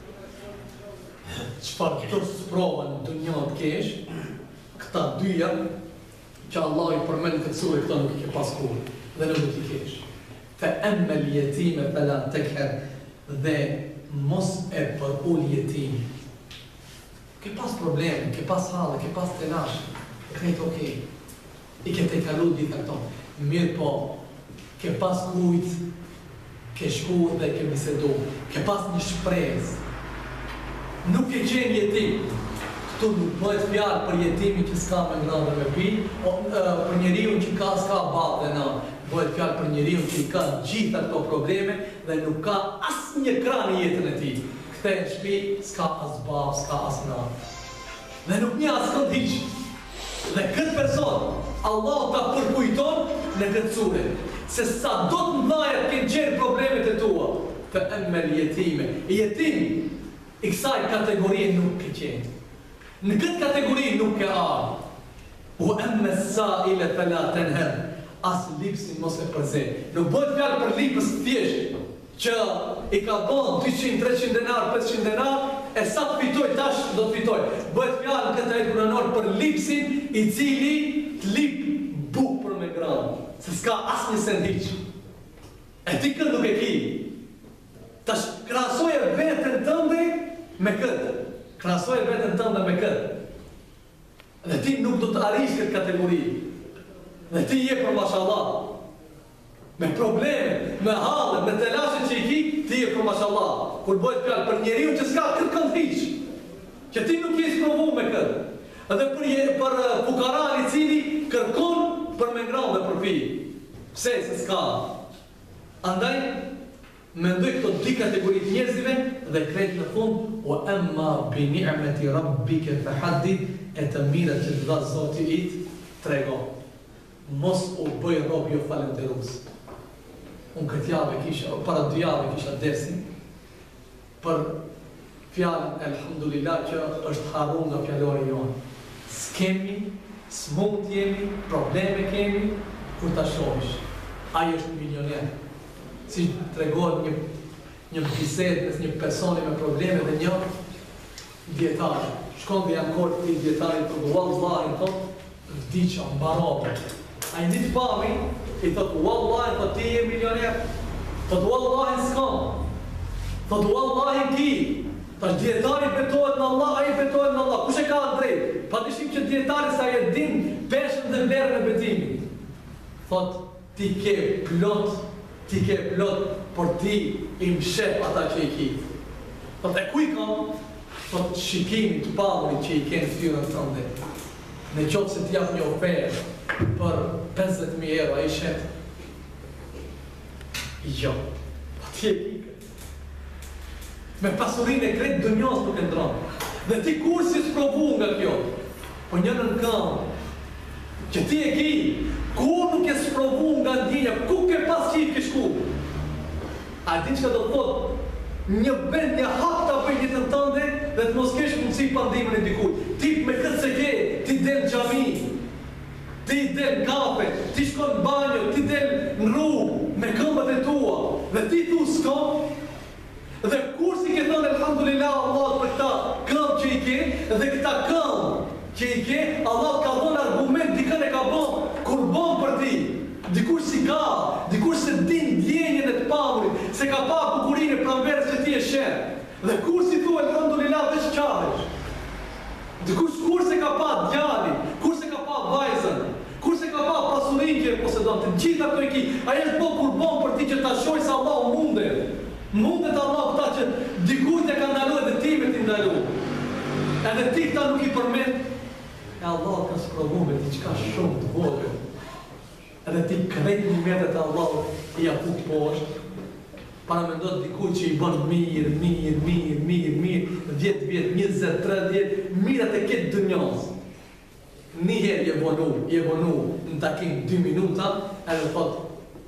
S2: çfarë këto sprova në dunjë të kesh, këta dyja që Allah i përmend këtë sure, këta nuk i ke pas kur dhe nuk do t'i kesh. فأما اليتيم فلا تقهر, dhe mos e përul jetim. Ke pas probleme, ke pas halle, ke pas tenash, e krejt okej. I ke te kalu gjitha këto. Mirë po, ke pas kujt, ke shku dhe ke bisedu, ke pas një shprez. Nuk e qenë jetim. Këtu nuk bëhet fjalë për jetimin që s'ka me ngrënë dhe me pi, o, e, për njeriu që ka s'ka babë dhe nënë. Bëhet fjalë për njeriu që i ka gjitha këto probleme dhe nuk ka asnjë krah në jetën e tij. Kthehen në shtëpi, s'ka as babë, s'ka as nënë. Dhe nuk një as këndiq. Dhe këtë person, Allah ta përkujton në këtë sure, se sa do të mdhaja të kënë qenë problemet e tua, të emmel jetime. Jetim, i kësaj kategorie nuk ke qenë. Në këtë kategori nuk ka ardhur. U emme sa'ile fela tenher, as lipsin mos e përze. Nuk bëhet fjalë për lipës thjesht, që i ka bën dyqind, treqind denar, pesëqind denar, e sa të fitoj tash do të fitoj. Bëhet fjalë në këtë ajet kuranor për lipsin i cili të lip buk për me granë, se s'ka asnjë sendiq. E ti këtë nuk e ki. Tash krahasoje veten tënde me këtë. Krahasoje veten tënde me këtë. Dhe ti nuk do të arish këtë kategori. Dhe ti je për mashallah. Me probleme, me halle, me telashe që i ki, ti je për mashallah. Kur bëhet fjalë për njeriu që s'ka kërkon hiç. Që ti nuk je sprovu me këtë. Edhe për, je, për fukaran i cili kërkon për me ngrënë dhe për pi. Pse se s'ka? Andaj, mendoj këto dy kategorit njerëzive dhe krejt në fund o emma bi ni'meti rabbike fahaddith, e të mirët që të dha Zoti it trego. Mos u bëj rob jo falënderues. Unë këtë javë kisha, para dy javë kisha dersin për fjalën elhamdulillah që është harruar nga fjalori jonë. S'kemi, s'mund jemi, probleme kemi, kur ta shohish. Ai është milioner. Si tregohet një një bisedë mes një personi me probleme dhe një dietar. Shkon dhe janë korë të djetarit për Wallahin, thot, vdiqa, mbarove. A i ditë pami, i thot, Wallahin, thot, ti je milioner. Thot, Wallahin s'kam. Thot, Wallahin ki. Tash djetarit betohet në Allah, a i betohet në Allah. Kush e ka drejt? Pa dishim që djetarit sa e din peshën dhe vlerën e betimit. Thot, ti ke plot, ti ke plot, por ti i mshef ata që i ki. Thot, e ku i kam? Thot, shikimi të pamurit që i kenë fytyrën tënde. Në qoftë se t'jap një ofertë për pesëdhjetë mijë euro, a i shet? Jo. Pa ti e kike. Me pasurinë e krejt dënjos nuk e ndronë. Dhe ti kur si s'provu nga kjo? Po një në këmë, që ti e ki, kur nuk e s'provu nga ndjenja, ku ke pas që i ke shku? A ti që ka do të thotë, një vend, një hap të bëj jetën tënde dhe të mos kesh mundësi pandimën e dikujt. Ti me këtë se ke, ti del në xhami, ti del në kafe, ti shkon në banjo, ti del në rrugë me këmbët e tua dhe ti thu s'kam. Dhe kur si ke thënë elhamdulillah Allah për këta këmbë që i ke dhe këta këmbë që i ke, Allah ka dhënë argument dikën e ka bën, kur bën për ti. Dikush si ka, dikush se din djenjen e të pamurit, se ka pa bukurinë e pranverës që ti e shen. Dhe kur si thua elhamdulillah veç qahesh. Dikush kur se ka pa djalin, kur se ka pa vajzën, kur se ka pa pasurinë që e posedon, të gjitha këto e ki. Ai është bo kur bon për ti që ta shoj se Allah mundet. Mundet Allah këta që dikujt e ka ndaluar dhe ti me ti ndaluar. Edhe ti këta nuk i përmend, e Allah ka sprovu me ti qka shumë të vogël. Edhe ti krejt një metet e Allah i apuk poshtë, para me ndot dikuj që i bën mirë, mirë, mirë, mirë, mirë, djetë vjetë, njëzet, tridhjetë, mirat e ketë dënjos. Njëherë je vonu, je vonu në takim dy minuta, edhe thot,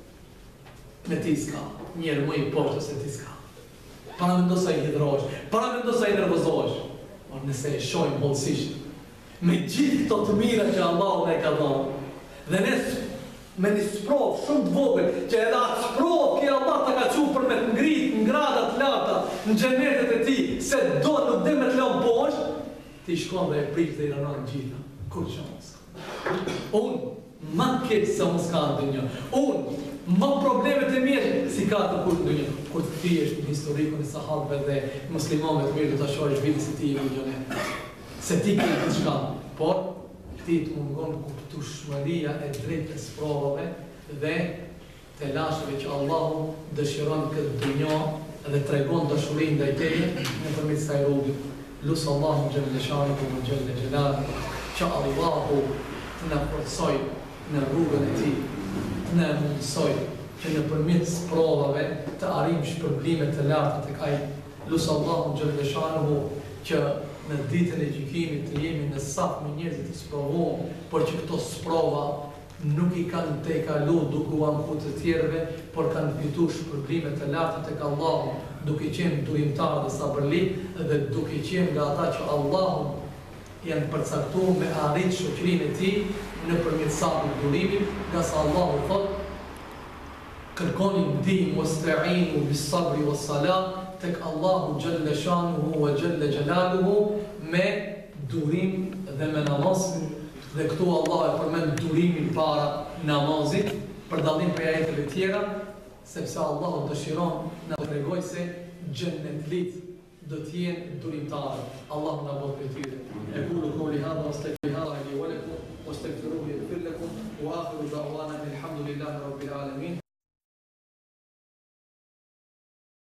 S2: me ti s'ka, njerë më i poshtë se ti s'ka. Para me ndo sa i hidrosh, para me ndo sa i nervozosh, por nëse e shojnë bolsisht, me gjithë këto të mira që Allah dhe ka dhënë, dhe nësë me një sprov shumë të vogël, që edhe atë sprov kje Allah të ka qunë për me të ngrit në gradat larta, në gjenetet e ti, se do nuk dhe me të leon poshtë, ti shkon dhe e prit dhe i rënon gjitha. Kur që mos ka? Unë, ma keqë se mos ka në dënjë. Unë, ma problemet e mirë, si ka të kur në dënjë. Kur të ti është në historikun e sahabëve dhe muslimanve të mirë, do të shojsh vidi si ti i milioner. Se ti ke të shka, por ti të mungon kuptueshmëria e drejtës provave dhe të lashëve që Allahu dëshiron këtë dunjo dhe tregon dashurinë ndaj teje nëpërmjet kësaj rruge. Lusë Allahu xhelle shanuhu wa xhelle xhelaluhu që Allahu të na forcoj në rrugën e tij, të na mundsoj që nëpërmjet provave të arrijmë shpërblimet të larta tek ai. Lusë Allahu xhelle shanuhu që në ditën e gjykimit të jemi në saf me njerëzit të sprovuar, por që këto sprova nuk i kanë te kalu duke u anku të tjerëve, por kanë fitu shpërblime të larta tek Allahu, duke qenë durimtar dhe sabërlik dhe duke qenë nga ata që Allahu janë përcaktuar me arrit shoqërinë e tij nëpërmjet sabrit durimit, nga sa Allahu thotë kërkoni ndihmë wasta'inu bis-sabri was-salah tek Allahu xhalla shanuhu wa xhalla jalaluhu me durim dhe me namaz. Dhe këtu Allah e përmend durimin para namazit për dallim prej ajeteve tjera, sepse Allahu dëshiron na tregoj se xhennetlit do të jenë durimtarë. Allahu na bëj prej tyre. Aqulu qawli hadha wastaghfirullaha li wa lakum wastaghfiruhu yaghfir lakum wa akhiru da'wana alhamdulillahi rabbil alamin.